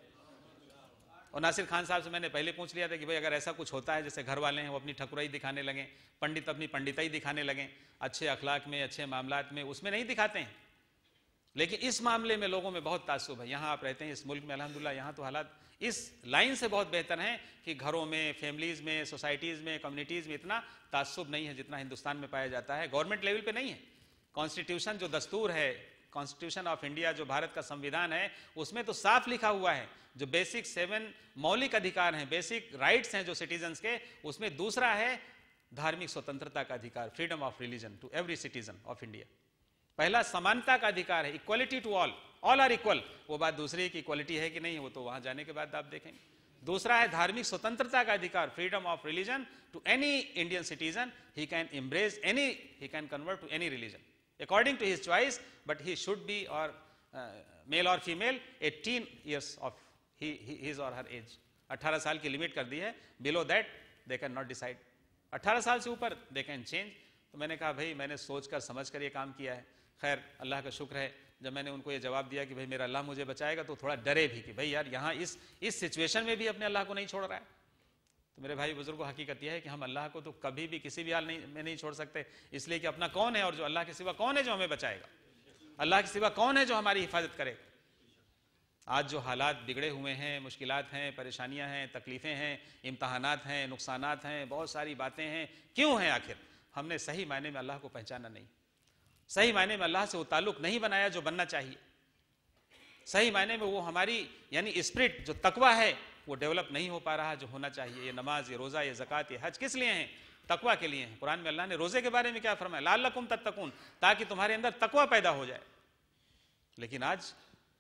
और नासिर खान साहब से मैंने पहले पूछ लिया था कि भाई अगर ऐसा कुछ होता है, जैसे घर वाले हैं वो अपनी ठकुराई दिखाने लगें, पंडित अपनी पंडिताई दिखाने लगें, अच्छे अखलाक में, अच्छे मामलात में, उसमें नहीं दिखाते हैं, लेकिन इस मामले में लोगों में बहुत तासुब है। यहाँ आप रहते हैं इस मुल्क में, अल्हम्दुलिल्लाह यहाँ तो हालात इस लाइन से बहुत बेहतर हैं कि घरों में, फैमिलीज़ में, सोसाइटीज़ में, कम्युनिटीज़ में इतना तासुब नहीं है जितना हिंदुस्तान में पाया जाता है। गवर्नमेंट लेवल पे नहीं है। कॉन्स्टिट्यूशन जो दस्तूर है, कॉन्स्टिट्यूशन ऑफ इंडिया जो भारत का संविधान है, उसमें तो साफ लिखा हुआ है जो बेसिक 7 मौलिक अधिकार हैं, बेसिक राइट्स हैं जो सिटीजन्स के, उसमें दूसरा है धार्मिक स्वतंत्रता का अधिकार, freedom of religion to every citizen of India. पहला समानता का अधिकार है, equality to all are equal. वो बात दूसरी की इक्वलिटी है कि नहीं, वो तो वहां जाने के बाद आप देखेंगे। दूसरा है धार्मिक स्वतंत्रता का अधिकार, freedom of religion to any Indian citizen, he can embrace any, he can convert to any religion according to his choice, but he should be or male or female 18 years of his or her age। 18 साल की लिमिट कर दी है, below that they can not decide। 18 साल से ऊपर they can change। तो मैंने कहा भाई मैंने सोच कर समझ कर ये काम किया है। खैर अल्लाह का शुक्र है, जब मैंने उनको ये जवाब दिया कि भाई मेरा अल्लाह मुझे बचाएगा, तो थोड़ा डरे भी कि भाई यार यहाँ इस सिचुएशन में भी अपने अल्लाह को नहीं छोड़ रहा है। तो मेरे भाई बुजुर्गों, हकीकत यह है कि हम अल्लाह को तो कभी भी किसी भी हाल में नहीं छोड़ सकते, इसलिए कि अपना कौन है और जो अल्लाह के सिवा कौन है जो हमें बचाएगा, अल्लाह के सिवा कौन है जो हमारी हिफाजत करेगा। आज जो हालात बिगड़े हुए हैं, मुश्किलात हैं, परेशानियां हैं, तकलीफ़ें हैं, इम्तहानात हैं, नुकसानात हैं, बहुत सारी बातें हैं, क्यों हैं? आखिर हमने सही मायने में अल्लाह को पहचाना नहीं, सही मायने में अल्लाह से वो ताल्लुक़ नहीं बनाया जो बनना चाहिए, सही मायने में वो हमारी यानी स्पिरिट जो तकवा है वो डेवलप नहीं हो पा रहा जो होना चाहिए। ये नमाज, ये रोज़ा, ये ज़कात, ये हज किस लिए हैं? तकवा के लिए हैं। कुरान में अल्लाह ने रोज़े के बारे में क्या फरमाया? लअल्लकुम तत्तकून, ताकि तुम्हारे अंदर तकवा पैदा हो जाए। लेकिन आज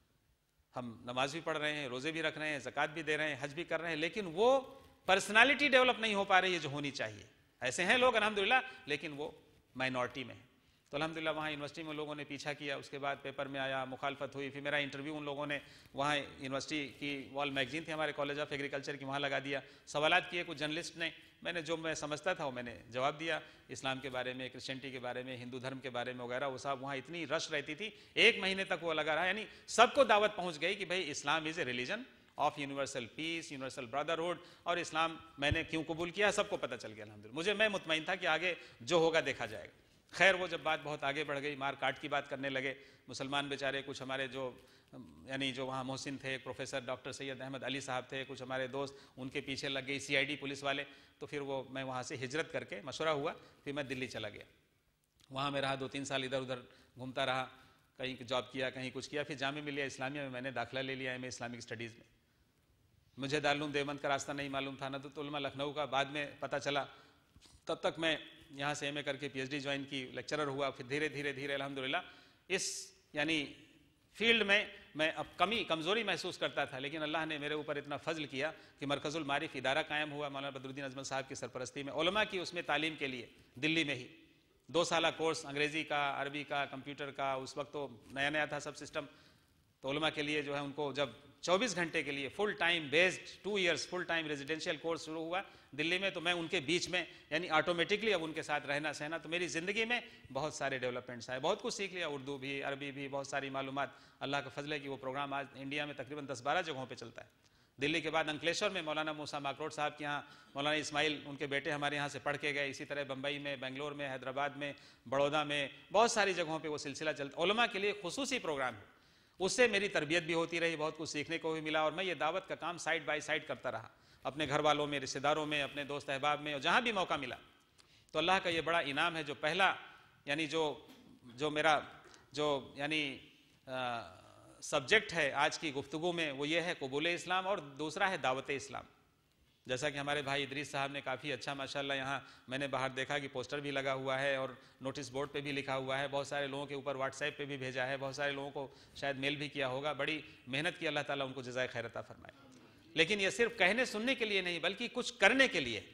हम नमाज भी पढ़ रहे हैं, रोज़े भी रख रहे हैं, ज़कात भी दे रहे हैं, हज भी कर रहे हैं, लेकिन वो पर्सनालिटी डेवलप नहीं हो पा रही है जो होनी चाहिए। ऐसे हैं लोग अल्हम्दुलिल्लाह, लेकिन वो माइनॉरिटी में है। तो अल्हम्दुलिल्लाह वहाँ यूनिवर्सिटी में लोगों ने पीछा किया, उसके बाद पेपर में आया, मुखालफत हुई, फिर मेरा इंटरव्यू उन लोगों ने वहाँ यूनिवर्सिटी की वॉल मैगजीन थी हमारे कॉलेज ऑफ एग्रीकल्चर की, वहाँ लगा दिया। सवालात किए कुछ जर्नलिस्ट ने, मैंने जो मैं समझता था वो मैंने जवाब दिया, इस्लाम के बारे में, क्रिश्चियनिटी के बारे में, हिंदू धर्म के बारे में वगैरह। वो साहब वहाँ इतनी रश रहती थी, 1 महीने तक वो लगा रहा, यानी सबको दावत पहुँच गई कि भाई Islam is a religion of universal peace, universal brotherhood, और इस्लाम मैंने क्यों कबूल किया सबको पता चल गया अल्हम्दुलिल्लाह। मैं मुतमईन था कि आगे जो होगा देखा जाएगा। खैर वो जब बात बहुत आगे बढ़ गई, मार काट की बात करने लगे, मुसलमान बेचारे, कुछ हमारे जो यानी जो वहाँ मोहसिन थे, एक प्रोफेसर डॉक्टर सैयद अहमद अली साहब थे, कुछ हमारे दोस्त उनके पीछे लग गई CID पुलिस वाले। तो फिर वो मैं वहाँ से हिजरत करके मशवरा हुआ, फिर मैं दिल्ली चला गया। वहाँ मैं रहा 2-3 साल, इधर उधर घूमता रहा, कहीं जॉब किया, कहीं कुछ किया। फिर जामे मिलिया इस्लामिया में मैंने दाखिला ले लिया MA इस्लामिक स्टडीज़ में। मुझे दारुल देवबंद का रास्ता नहीं मालूम था, नदवतुल उलमा लखनऊ का बाद में पता चला। तब तक मैं यहाँ से MA करके PhD ज्वाइन की, लेक्चरर हुआ। फिर धीरे धीरे अल्हम्दुलिल्लाह इस यानी फील्ड में मैं अब कमज़ोरी महसूस करता था, लेकिन अल्लाह ने मेरे ऊपर इतना फजल किया कि मरकज़ुल मारिफ इदारा कायम हुआ मौलाना बदरुद्दीन अजमल साहब की सरपरस्ती में, उलमा की उसमें तालीम के लिए दिल्ली में ही 2 साल कोर्स, अंग्रेज़ी का, अरबी का, कंप्यूटर का। उस वक्त तो नया नया था सब सिस्टम। तो उलमा के लिए जो है उनको जब 24 घंटे के लिए full time based 2 years full time residential course शुरू हुआ दिल्ली में, तो मैं उनके बीच में यानी ऑटोमेटिकली अब उनके साथ रहना सहना, तो मेरी ज़िंदगी में बहुत सारे डेवलपमेंट्स आए, बहुत कुछ सीख लिया, उर्दू भी, अरबी भी, बहुत सारी मालूमात। अल्लाह का फजल है कि वो प्रोग्राम आज इंडिया में तकरीबन 10-12 जगहों पर चलता है। दिल्ली के बाद अंकलेश्वर में मौलाना मूसा माकरोड साहब के यहाँ मौलाना इस्माइल, उनके बेटे हमारे यहाँ से पढ़ के गए। इसी तरह बम्बई में, बेंगलोर में, हैदराबाद में, बड़ौदा में, बहुत सारी जगहों पर वो सिलसिला चलता। उलमा के लिए खुसूसी प्रोग्राम है, उससे मेरी तरबियत भी होती रही, बहुत कुछ सीखने को भी मिला। और मैं ये दावत का काम साइड बाय साइड करता रहा, अपने घर वालों में, रिश्तेदारों में, अपने दोस्त अहबाब में, और जहाँ भी मौका मिला। तो अल्लाह का ये बड़ा इनाम है। जो पहला यानी जो मेरा जो यानी सब्जेक्ट है आज की गुफ्तगू में, वो ये है कबूल इस्लाम, और दूसरा है दावत इस्लाम। जैसा कि हमारे भाई इदरीस साहब ने काफ़ी अच्छा माशाल्लाह, यहाँ मैंने बाहर देखा कि पोस्टर भी लगा हुआ है और नोटिस बोर्ड पे भी लिखा हुआ है, बहुत सारे लोगों के ऊपर व्हाट्सएप पे भी भेजा है, बहुत सारे लोगों को शायद मेल भी किया होगा। बड़ी मेहनत की, अल्लाह ताला उनको जज़ाए खैर अता फरमाए। लेकिन ये सिर्फ कहने सुनने के लिए नहीं, बल्कि कुछ करने के लिए।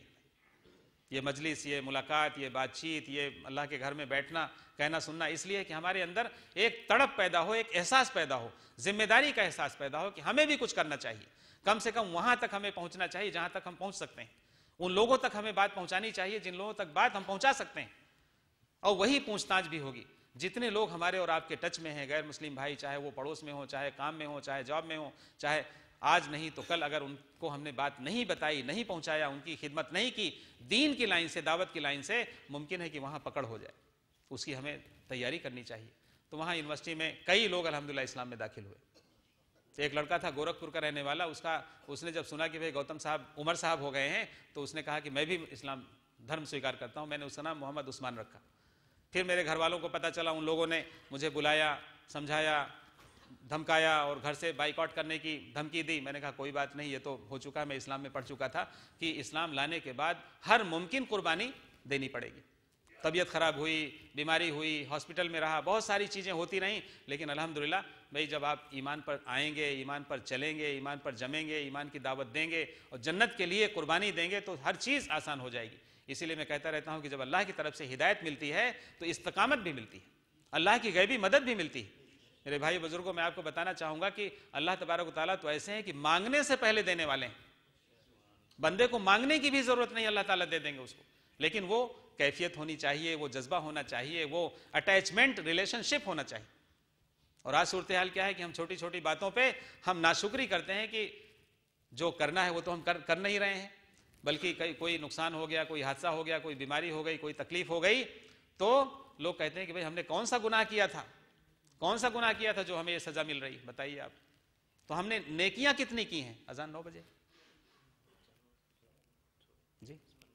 ये मजलिस, ये मुलाकात, ये बातचीत, ये अल्लाह के घर में बैठना, कहना सुनना इसलिए कि हमारे अंदर एक तड़प पैदा हो, एक एहसास पैदा हो, जिम्मेदारी का एहसास पैदा हो कि हमें भी कुछ करना चाहिए। कम से कम वहां तक हमें पहुंचना चाहिए जहां तक हम पहुंच सकते हैं। उन लोगों तक हमें बात पहुंचानी चाहिए जिन लोगों तक बात हम पहुंचा सकते हैं, और वही पूछताछ भी होगी। जितने लोग हमारे और आपके टच में हैं, गैर मुस्लिम भाई, चाहे वो पड़ोस में हो, चाहे काम में हो, चाहे जॉब में हो, चाहे आज नहीं तो कल, अगर उनको हमने बात नहीं बताई, नहीं पहुंचाया, उनकी खिदमत नहीं की, दीन की लाइन से, दावत की लाइन से, मुमकिन है कि वहां पकड़ हो जाए। उसकी हमें तैयारी करनी चाहिए। तो वहाँ यूनिवर्सिटी में कई लोग अल्हम्दुलिल्लाह इस्लाम में दाखिल हुए। एक लड़का था गोरखपुर का रहने वाला, उसने जब सुना कि भाई गौतम साहब उमर साहब हो गए हैं, तो उसने कहा कि मैं भी इस्लाम धर्म स्वीकार करता हूँ। मैंने उसका नाम मोहम्मद उस्मान रखा। फिर मेरे घर वालों को पता चला, उन लोगों ने मुझे बुलाया, समझाया, धमकाया और घर से बाइकआउट करने की धमकी दी। मैंने कहा कोई बात नहीं, ये तो हो चुका, मैं इस्लाम में पढ़ चुका था कि इस्लाम लाने के बाद हर मुमकिन कुर्बानी देनी पड़ेगी। तबीयत ख़राब हुई, बीमारी हुई, हॉस्पिटल में रहा, बहुत सारी चीज़ें होती रहीं, लेकिन अल्हम्दुलिल्लाह भाई जब आप ईमान पर आएंगे, ईमान पर चलेंगे, ईमान पर जमेंगे, ईमान की दावत देंगे और जन्नत के लिए कुर्बानी देंगे, तो हर चीज़ आसान हो जाएगी। इसीलिए मैं कहता रहता हूँ कि जब अल्लाह की तरफ से हिदायत मिलती है तो इस्तकामत भी मिलती है, अल्लाह की गैबी मदद भी मिलती है। मेरे भाई बुजुर्गों, मैं आपको बताना चाहूँगा कि अल्लाह तबारक व तआला तो ऐसे हैं कि मांगने से पहले देने वाले हैं। बंदे को मांगने की भी ज़रूरत नहीं, अल्लाह ताला दे देंगे उसको। लेकिन वो कैफियत होनी चाहिए, वो जज्बा होना चाहिए, वो अटैचमेंट, रिलेशनशिप होना चाहिए। और आज सूरत हाल क्या है कि हम छोटी छोटी बातों पे हम नाशुक्री करते हैं कि जो करना है वो तो हम कर नहीं रहे हैं। बल्कि कोई नुकसान हो गया, कोई हादसा हो गया, कोई बीमारी हो गई, कोई तकलीफ हो गई, तो लोग कहते हैं कि भाई हमने कौन सा गुनाह किया था, कौन सा गुनाह किया था जो हमें ये सजा मिल रही, बताइए आप। तो हमने नेकियां कितनी की हैं। अजान 9 बजे जी,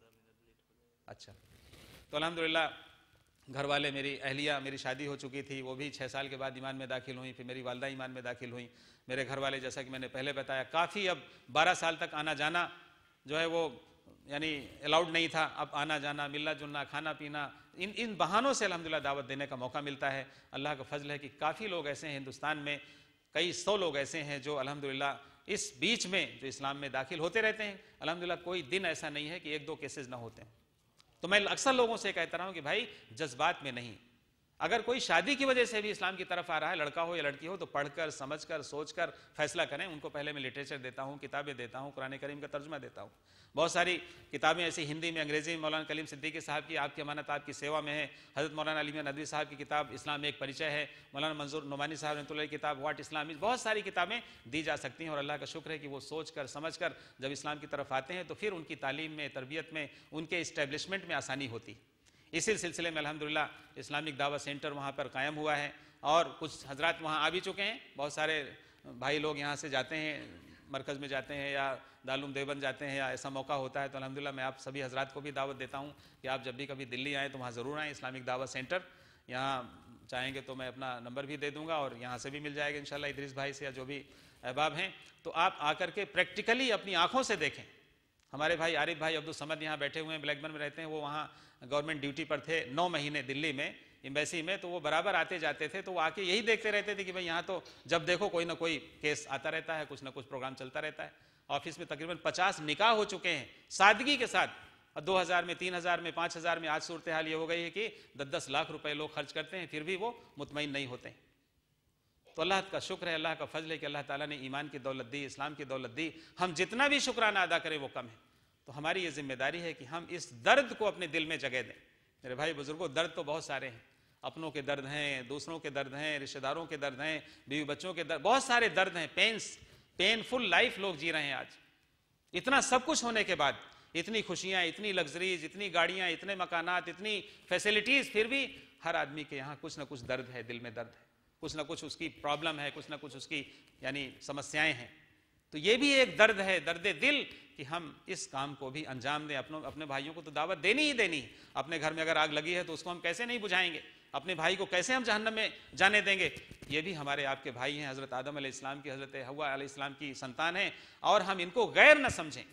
अच्छा। तो अल्हम्दुलिल्लाह घर वाले, मेरी अहलिया, मेरी शादी हो चुकी थी, वो भी 6 साल के बाद ईमान में दाखिल हुई, फिर मेरी वालदा ईमान में दाखिल हुई। मेरे घर वाले, जैसा कि मैंने पहले बताया, काफ़ी अब 12 साल तक आना जाना जो है वो यानी अलाउड नहीं था। अब आना जाना, मिलना जुलना, खाना पीना, इन बहानों से अल्हम्दुलिल्लाह दावत देने का मौका मिलता है। अल्लाह का फजल है कि काफ़ी लोग ऐसे हैं हिंदुस्तान में, कई 100 लोग ऐसे हैं जो अल्हम्दुलिल्लाह इस बीच में जो इस्लाम में दाखिल होते रहते हैं। अल्हम्दुलिल्लाह कोई दिन ऐसा नहीं है कि 1-2 केसेस ना होते हैं। तो मैं अक्सर लोगों से कहता रहा हूँ कि भाई जज्बात में नहीं, अगर कोई शादी की वजह से भी इस्लाम की तरफ आ रहा है, लड़का हो या लड़की हो, तो पढ़कर, समझकर, सोचकर फैसला करें। उनको पहले मैं लिटरेचर देता हूँ, किताबें देता हूँ, कुरान करीम का तर्जुमा देता हूँ। बहुत सारी किताबें ऐसी हिंदी में, अंग्रेजी में, मौलाना कलीम सिद्दीकी साहब की आपकी अमानत आपकी सेवा में है। हज़रत मौलाना अली नदवी साहब की किताब इस्लाम में एक परिचय है। मौलाना मंजूर नुमानी साहब रहमतुल्लाह की किताब व्हाट इस्लाम इज। बहुत सारी किताबें दी जा सकती हैं और अल्लाह का शुक्र है कि वो सोच कर, समझ कर जब इस्लाम की तरफ आते हैं तो फिर उनकी तालीम में, तरबियत में, उनके इस्टेब्लिशमेंट में आसानी होती। इसी सिलसिले में अल्हम्दुलिल्लाह इस्लामिक दावत सेंटर वहाँ पर कायम हुआ है और कुछ हजरात वहाँ आ भी चुके हैं। बहुत सारे भाई लोग यहाँ से जाते हैं, मरकज़ में जाते हैं या दारुल देवबंद जाते हैं, या ऐसा मौका होता है तो अल्हम्दुलिल्लाह मैं आप सभी हजरात को भी दावत देता हूँ कि आप जब भी कभी दिल्ली आएँ तो वहाँ ज़रूर आएँ। इस्लामिक दावत सेंटर यहाँ चाहेंगे तो मैं अपना नंबर भी दे दूँगा और यहाँ से भी मिल जाएगा इंशाल्लाह, इदरीस भाई से या जो भी अहबाब हैं। तो आप आकर के प्रैक्टिकली अपनी आँखों से देखें। हमारे भाई आरिफ भाई अब्दुल समद यहाँ बैठे हुए हैं, ब्लैकबर्न में रहते हैं, वो वहाँ गवर्नमेंट ड्यूटी पर थे 9 महीने दिल्ली में एम्बेसी में। तो वो बराबर आते जाते थे, तो वो आके यही देखते रहते थे कि भाई यहाँ तो जब देखो कोई ना कोई केस आता रहता है, कुछ ना कुछ प्रोग्राम चलता रहता है। ऑफिस में तकरीबन 50 निकाह हो चुके हैं सादगी के साथ। 2000 में, 3000 में, 5000 में। आज सूरत हाल ये हो गई है कि 10-10 लाख रुपए लोग खर्च करते हैं, फिर भी वो मुतमईन नहीं होते हैं। तो अल्लाह का शुक्र है, अल्लाह का फजल है कि अल्लाह ताला ने ईमान की दौलत दी, इस्लाम की दौलत दी। हम जितना भी शुक्राना अदा करें वो कम है। तो हमारी ये जिम्मेदारी है कि हम इस दर्द को अपने दिल में जगह दें। मेरे भाई बुजुर्गों, दर्द तो बहुत सारे हैं, अपनों के दर्द हैं, दूसरों के दर्द हैं, रिश्तेदारों के दर्द हैं, बीवी बच्चों के दर्द, बहुत सारे दर्द हैं। पेनफुल लाइफ लोग जी रहे हैं आज। इतना सब कुछ होने के बाद, इतनी खुशियाँ, इतनी लग्जरीज, इतनी गाड़ियाँ, इतने मकानात, इतनी फैसिलिटीज़, फिर भी हर आदमी के यहाँ कुछ ना कुछ दर्द है, दिल में दर्द है, कुछ ना कुछ उसकी प्रॉब्लम है, कुछ ना कुछ उसकी यानी समस्याएं हैं। तो ये भी एक दर्द है, दर्द दिल, कि हम इस काम को भी अंजाम दें। अपने भाइयों को तो दावत देनी ही देनी है। अपने घर में अगर आग लगी है तो उसको हम कैसे नहीं बुझाएंगे, अपने भाई को कैसे हम जहन्नम में जाने देंगे। ये भी हमारे आपके भाई हैं, हज़रत आदम अलैहिस्सलाम की, हज़रत हव्वा अलैहिस्सलाम की संतान हैं, और हम इनको गैर न समझें।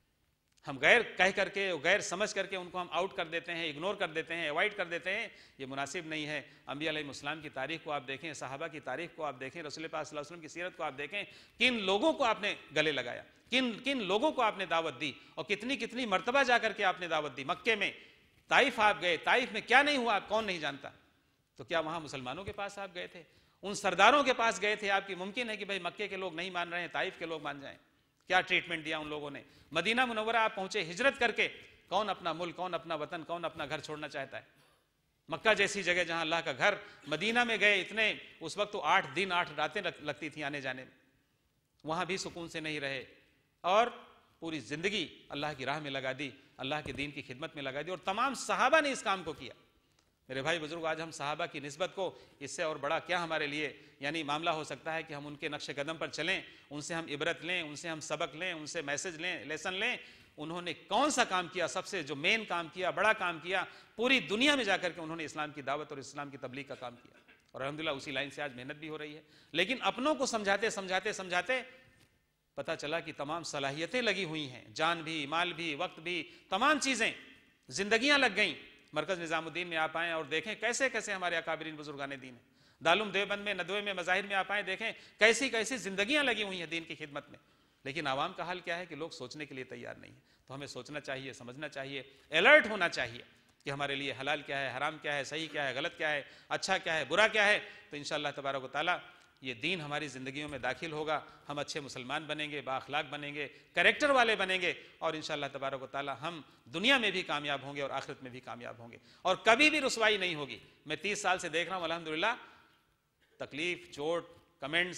हम गैर कह करके, गैर समझ करके उनको हम आउट कर देते हैं, इग्नोर कर देते हैं, अवॉइड कर देते हैं। ये मुनासिब नहीं है। अंबिया अलैहिस्सलाम की तारीख़ को आप देखें, सहाबा की तारीख़ को आप देखें, रसूल पाक सल्लल्लाहु अलैहि वसल्लम की सीरत को आप देखें, किन लोगों को आपने गले लगाया, किन लोगों को आपने दावत दी, और कितनी कितनी मर्तबा जा करके आपने दावत दी। मक्के में, ताइफ आप गए, ताइफ में क्या नहीं हुआ कौन नहीं जानता। तो क्या वहाँ मुसलमानों के पास आप गए थे, उन सरदारों के पास गए थे आपकी? मुमकिन है कि भाई मक्के के लोग नहीं मान रहे हैं, ताइफ के लोग मान जाएं। क्या ट्रीटमेंट दिया उन लोगों ने। मदीना मुनव्वरा आप पहुंचे हिजरत करके, कौन अपना मुल्क, कौन अपना वतन, कौन अपना घर छोड़ना चाहता है। मक्का जैसी जगह जहां अल्लाह का घर, मदीना में गए, इतने उस वक्त तो 8 दिन 8 रातें लगती थी आने जाने में, वहां भी सुकून से नहीं रहे और पूरी जिंदगी अल्लाह की राह में लगा दी, अल्लाह के दीन की खिदमत में लगा दी। और तमाम सहाबा ने इस काम को किया। मेरे भाई बुजुर्ग, आज हम सहाबा की निस्बत को, इससे और बड़ा क्या हमारे लिए यानी मामला हो सकता है कि हम उनके नक्शे कदम पर चलें, उनसे हम इबरत लें, उनसे हम सबक लें, उनसे मैसेज लें, लेसन लें। उन्होंने कौन सा काम किया, सबसे जो मेन काम किया, बड़ा काम किया, पूरी दुनिया में जाकर के उन्होंने इस्लाम की दावत और इस्लाम की तबलीग का काम किया। और अल्हम्दुलिल्लाह उसी लाइन से आज मेहनत भी हो रही है। लेकिन अपनों को समझाते समझाते समझाते पता चला कि तमाम सलाहियतें लगी हुई हैं, जान भी, माल भी, वक्त भी, तमाम चीज़ें, जिंदगियां लग गईं। मरकज़ निज़ामुद्दीन में आप आएँ और देखें कैसे कैसे हमारे अकाबिरीन बुजुर्गान दीन है। दारुल देवबंद में, नदवे में, मज़ाहिर में आप आएँ, देखें कैसी कैसी जिंदगियां लगी हुई हैं दीन की खिदमत में। लेकिन आवाम का हाल क्या है कि लोग सोचने के लिए तैयार नहीं है। तो हमें सोचना चाहिए, समझना चाहिए, अलर्ट होना चाहिए कि हमारे लिए हलाल क्या है, हराम क्या है, सही क्या है, गलत क्या है, अच्छा क्या है, बुरा क्या है। तो इंशाअल्लाह तबारक व तआला ये दीन हमारी ज़िंदगियों में दाखिल होगा, हम अच्छे मुसलमान बनेंगे, बाअखलाक बनेंगे, कैरेक्टर वाले बनेंगे, और इंशाअल्लाह तबारक व तआला हम दुनिया में भी कामयाब होंगे और आखिरत में भी कामयाब होंगे, और कभी भी रुसवाई नहीं होगी। मैं 30 साल से देख रहा हूँ अल्हम्दुलिल्लाह, तकलीफ, चोट, कमेंट्स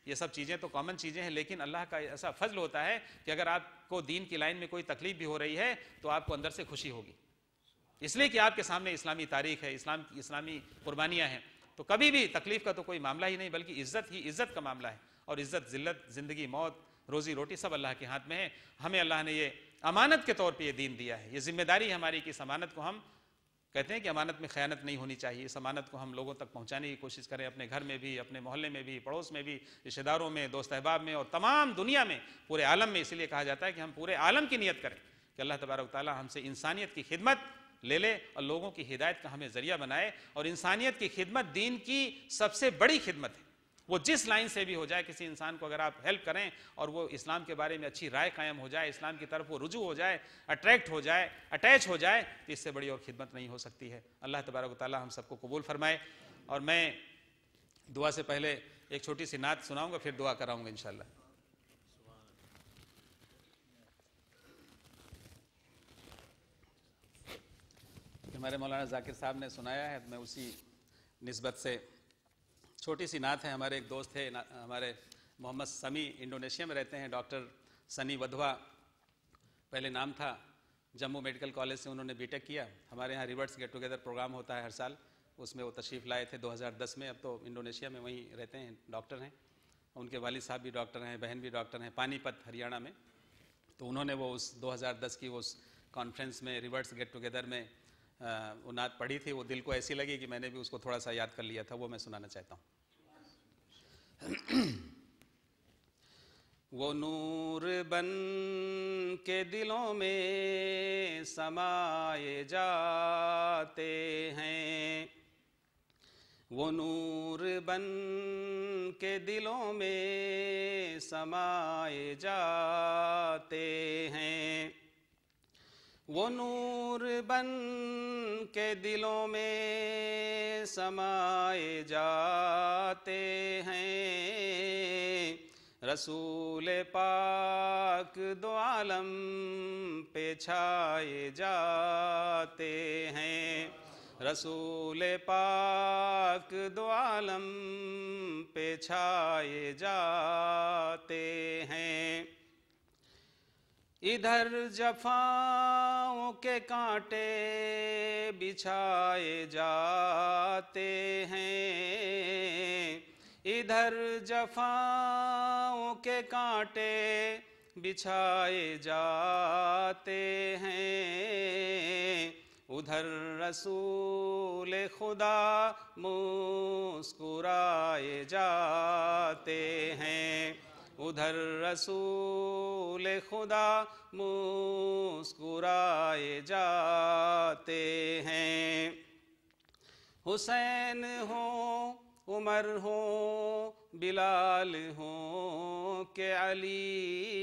ये सब चीज़ें तो कॉमन चीज़ें हैं, लेकिन अल्लाह का ऐसा फजल होता है कि अगर आपको दीन की लाइन में कोई तकलीफ भी हो रही है तो आपको अंदर से खुशी होगी, इसलिए कि आपके सामने इस्लामी तारीख है, इस्लामी कुर्बानियाँ हैं। तो कभी भी तकलीफ का तो कोई मामला ही नहीं, बल्कि इज़्ज़त ही इज़्ज़त का मामला है। और इज़्ज़त, ज़िल्लत, ज़िंदगी, मौत, रोज़ी रोटी सब अल्लाह के हाथ में है। हमें अल्लाह ने ये अमानत के तौर पे ये दीन दिया है। ये जिम्मेदारी है हमारी कि इस अमानत को हम कहते हैं कि अमानत में ख़यानत नहीं होनी चाहिए। इस अमानत को हम लोगों तक पहुँचाने की कोशिश करें, अपने घर में भी, अपने मोहल्ले में भी, पड़ोस में भी, रिश्तेदारों में, दोस्त अहबाब में और तमाम दुनिया में, पूरे आलम में। इसलिए कहा जाता है कि हम पूरे आलम की नियत करें कि अल्लाह तबारक व तआला हमसे इंसानियत की खिदमत ले ले और लोगों की हिदायत का हमें ज़रिया बनाए। और इंसानियत की खिदमत दीन की सबसे बड़ी खिदमत है। वो जिस लाइन से भी हो जाए, किसी इंसान को अगर आप हेल्प करें और वो इस्लाम के बारे में अच्छी राय कायम हो जाए, इस्लाम की तरफ वो रुजू हो जाए, अट्रैक्ट हो जाए, अटैच हो जाए, तो इससे बड़ी और खिदमत नहीं हो सकती है। अल्लाह तबारक व तआला हम सबको कबूल फरमाए। और मैं दुआ से पहले एक छोटी सी नात सुनाऊंगा, फिर दुआ कराऊंगा इंशाअल्लाह। हमारे मौलाना जाकिर साहब ने सुनाया है, मैं उसी निस्बत से छोटी सी नात है। हमारे एक दोस्त थे, हमारे मोहम्मद समी, इंडोनेशिया में रहते हैं, डॉक्टर सनी वधवा पहले नाम था। जम्मू मेडिकल कॉलेज से उन्होंने बीटेक किया। हमारे यहाँ रिवर्स गेट टुगेदर प्रोग्राम होता है हर साल, उसमें वो तशरीफ़ लाए थे 2010 में। अब तो इंडोनेशिया में वहीं रहते हैं, डॉक्टर हैं। उनके वालिद साहब भी डॉक्टर हैं, बहन भी डॉक्टर हैं, पानीपत हरियाणा में। तो उन्होंने वो उस 2010 की उस कॉन्फ्रेंस में, रिवर्स गेट टुगेदर में वो नात पढ़ी थी। वो दिल को ऐसी लगी कि मैंने भी उसको थोड़ा सा याद कर लिया था, वो मैं सुनाना चाहता हूँ। वो नूर बन के दिलों में समाए जाते हैं, वो नूर बन के दिलों में समाए जाते हैं, वो नूर बन के दिलों में समाए जाते हैं। रसूल पाक दो आलम पे छाए जाते हैं, रसूल पाक दो आलम पे छाए जाते हैं। इधर जफाओं के कांटे बिछाए जाते हैं, इधर जफाओं के कांटे बिछाए जाते हैं, उधर रसूल खुदा मुस्कुराए जाते हैं, उधर रसूल खुदा मुस्कुराए जाते हैं। हुसैन हो, उमर हो, बिलाल हो के अली,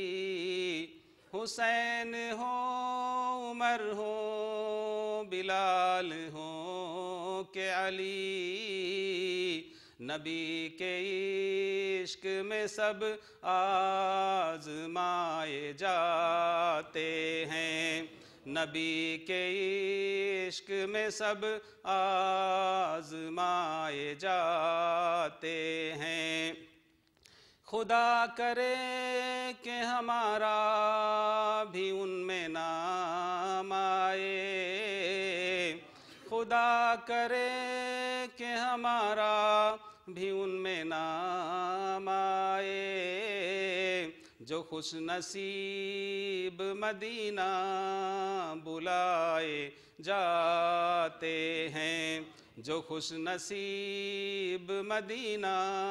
हुसैन हो, उमर हो, बिलाल हो के अली, नबी के इश्क में सब आज़माए जाते हैं, नबी के इश्क में सब आज़माए जाते हैं। खुदा करे कि हमारा भी उनमें नाम आए, खुदा करे कि हमारा भी उनमें नाम आए, जो खुश नसीब मदीना बुलाए जाते हैं, जो खुश नसीब मदीना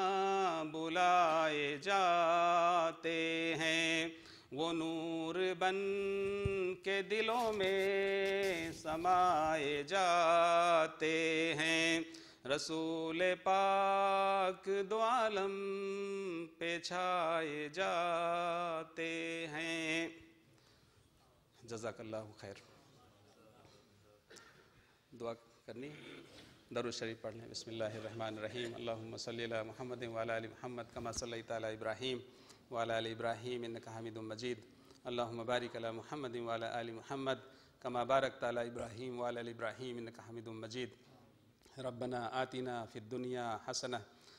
बुलाए जाते हैं, वो नूर बन के दिलों में समाए जाते हैं, रसूल पाक दो आलम पे छाए जाते हैं। जज़ाकल्लाहु खैर। दुआ करनी, दरूद शरीफ पढ़ लें। बिस्मिल्लाहिर्रहमानिर्रहीम। अल्लाहुम्मा सल्ली अला मुहम्मद व अला आलि मुहम्मद कमा सल्लैता अला इब्राहीम व अला आलि इब्राहीम इन्नका हमीदुम मजीद। अल्लाहुम्मा बारिक अला मुहम्मद व अला आलि मुहम्मद कमा बारकता अला इब्राहीम व अला आलि इब्राहीम इन्नका हमीदुम मजीद। रब्बना आतिना फिद दुनिया हसनह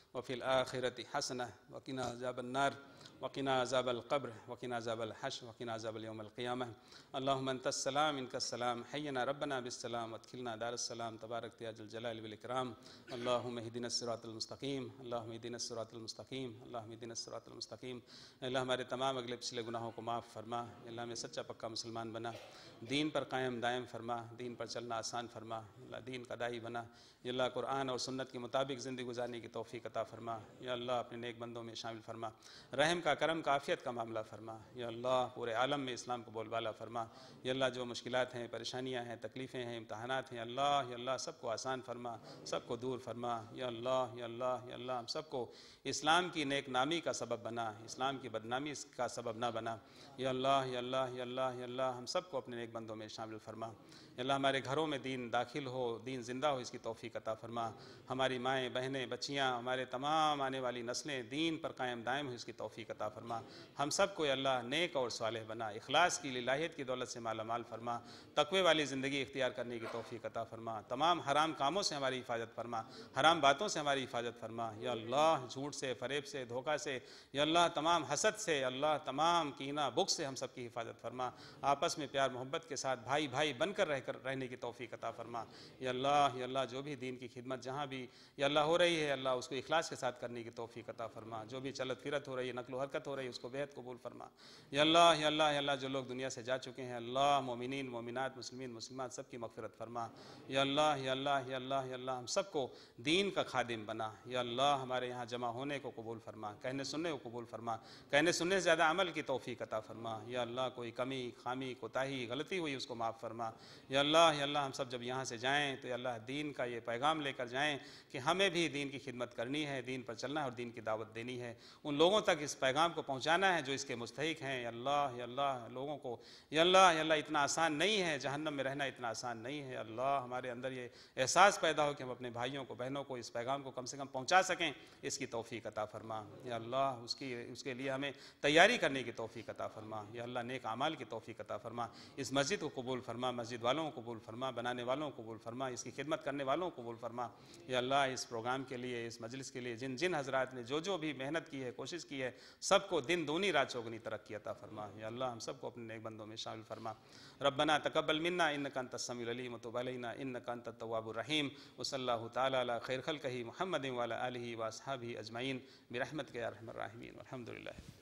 व फ़िल आखिरति हसनह व क़िना अज़ाबन्नार व क़िना अज़ाबल क़ब्र व क़िना अज़ाबल हश्र व क़िना अज़ाबल यौमिल क़ियामह। अल्लाहुम्मा अंतस्सलाम मिनकस्सलाम हय्यिना रब्बना बिस्सलाम वअदखिलना दारस्सलाम तबारकत या ज़ल जलाल वल इकराम। अल्लाहुम्मा इहदिनस सिरातल मुस्तक़ीम, अल्लाहुम्मा इहदिनस सिरातल मुस्तक़ीम, अल्लाहुम्मा इहदिनस सिरातल मुस्तक़ीम। अल्लाह हमारे तमाम अगले पिछले गुनाहों को माफ़ फरमा। अल्लाह हमें सच्चा पक्का मुसलमान बना, दीन पर कायम दायम फरमा, दीन पर चलना आसान फरमा। अल्लाह दीन का दाई बना। या अल्लाह कुरान और सुन्नत के मुताबिक ज़िंदगी गुजारने की तौफ़ीक़ अता फरमा। या अल्लाह अपने नेक बंदों में शामिल फरमा। रहम का, करम का, आफ़ियत का मामला फरमा। या अल्लाह पूरे आलम में इस्लाम को बोलबाला फरमा। या अल्लाह जो मुश्किलात हैं, परेशानियाँ हैं, तकलीफ़ें हैं, इम्तहानात हैं, या अल्लाह सबको आसान फरमा, सबको दूर फरमा। या अल्लाह, या अल्लाह, या अल्लाह हम सबको इस्लाम की नेक नामी का सबब बना, इस्लाम की बदनामी का सबब ना बना। या अल्लाह, या अल्लाह, या अल्लाह, या अल्लाह हम सबको अपने नेक बंदों में शामिल फरमा। या अल्लाह हमारे घरों में दीन दाखिल हो, दीन ज़िंदा हो, इसकी तौफ़ीक़ अता फरमा। हमारी माएँ, बहनें, बच्चियाँ, हमारे तमाम आने वाली नस्लें दीन पर कायम दायम हो, इसकी तौफ़ीक़ अता फरमा। हम सबको अल्लाह नेक और सालेह बना, इखलास की, लिलाहियत की दौलत से माला माल फरमा। तक़वे वाली ज़िंदगी इख्तियार करने की तौफ़ीक़ अता फरमा। तमाम हराम कामों से हमारी हिफाजत फरमा, हराम बातों से हमारी हिफाजत फरमा। या अल्लाह झूठ से, फ़रेब से, धोखा से, या अल्लाह तमाम हसद से, अल्लाह तमाम कीना बुग़्ज़ से हम सब की हिफाजत फरमा। आपस में प्यार मोहब्बत के साथ भाई भाई बनकर रहने की तौफ़ीक़ अता फरमा। या अल्लाह जो भी दीन की खिदमत जहाँ भी या अल्लाह हो रही है, अल्लाह उसको इखलास के साथ करने की तौफ़ीक़ अता फरमा। जो भी चलत फिरत हो रही है, नक़्ल हरकत हो रही है, उसको बेहद कबूल फरमा। या अल्लाह, या अल्लाह, या अल्लाह जो लोग दुनिया से जा चुके हैं, अल्लाह मोमिनीन, मोमिनात, मुस्लिमीन, मुस्लिमात सब की मग़फ़िरत फरमा। या अल्लाह, या अल्लाह, या अल्लाह, या अल्लाह हम सबको दीन का खादिम बना। या अल्लाह हमारे यहाँ जमा होने को कबूल फरमा, कहने सुनने को कबूल फरमा, कहने सुनने से ज़्यादा अमल की तौफ़ीक़ अता फरमा। या अल्लाह कोई कमी, खामी, कोताही, गलती हुई उसको माफ़ फरमा। या अल्लाह, हम सब जब यहाँ से जाएँ तो अल्लाह दीन का ये पैगाम लेकर जाएँ कि हमें भी दीन की खिदमत करनी है, दीन पर चलना है और दीन की दावत देनी है। उन लोगों तक इस पैगाम को पहुँचाना है जो इसके मुस्तहिक हैं। या अल्लाह लोगों को या अल्लाह इतना आसान नहीं है, जहन्नम में रहना इतना आसान नहीं है। अल्लाह हमारे अंदर ये एहसास पैदा हो कि हम अपने भाइयों को, बहनों को इस पैगाम को कम से कम पहुँचा सकें, इसकी तौफ़ीक़ अता फरमा। या अल्लाह उसके लिए हमें तैयारी करने की तौफ़ीक़ अता फरमा। या अल्लाह नेक आमाल की तौफ़ीक़ अता फरमा। इस मस्जिद को कबूल फरमा, मस्जिद वालों को कबूल फरमा, बनाने वालों को कबूल फरमा, इसकी खिदमत करने वालों को कबूल फरमा। या अल्लाह इस प्रोग्राम के लिए, इस मजलिस के लिए जिन जिन हज़रात ने जो भी मेहनत की है, कोशिश की है, सबको दिन दूनी रात चौगुनी तरक्की अता फरमा। या अल्लाह हम सबको अपने नेक बंदों में शामिल फरमा। रब्बना तक़ब्बल मिन्ना इन्नका अंतस समीउल अलीम व तुब अलैना इन्नका अंतत तव्वाबुर रहीम। व सल्लल्लाहु तआला अला खैर खल्क़िही मुहम्मदिन व अला आलिहि व अस्हाबिही अजमईन बिरहमतिका या अरहमर राहिमीन। अल्हम्दुलिल्लाह।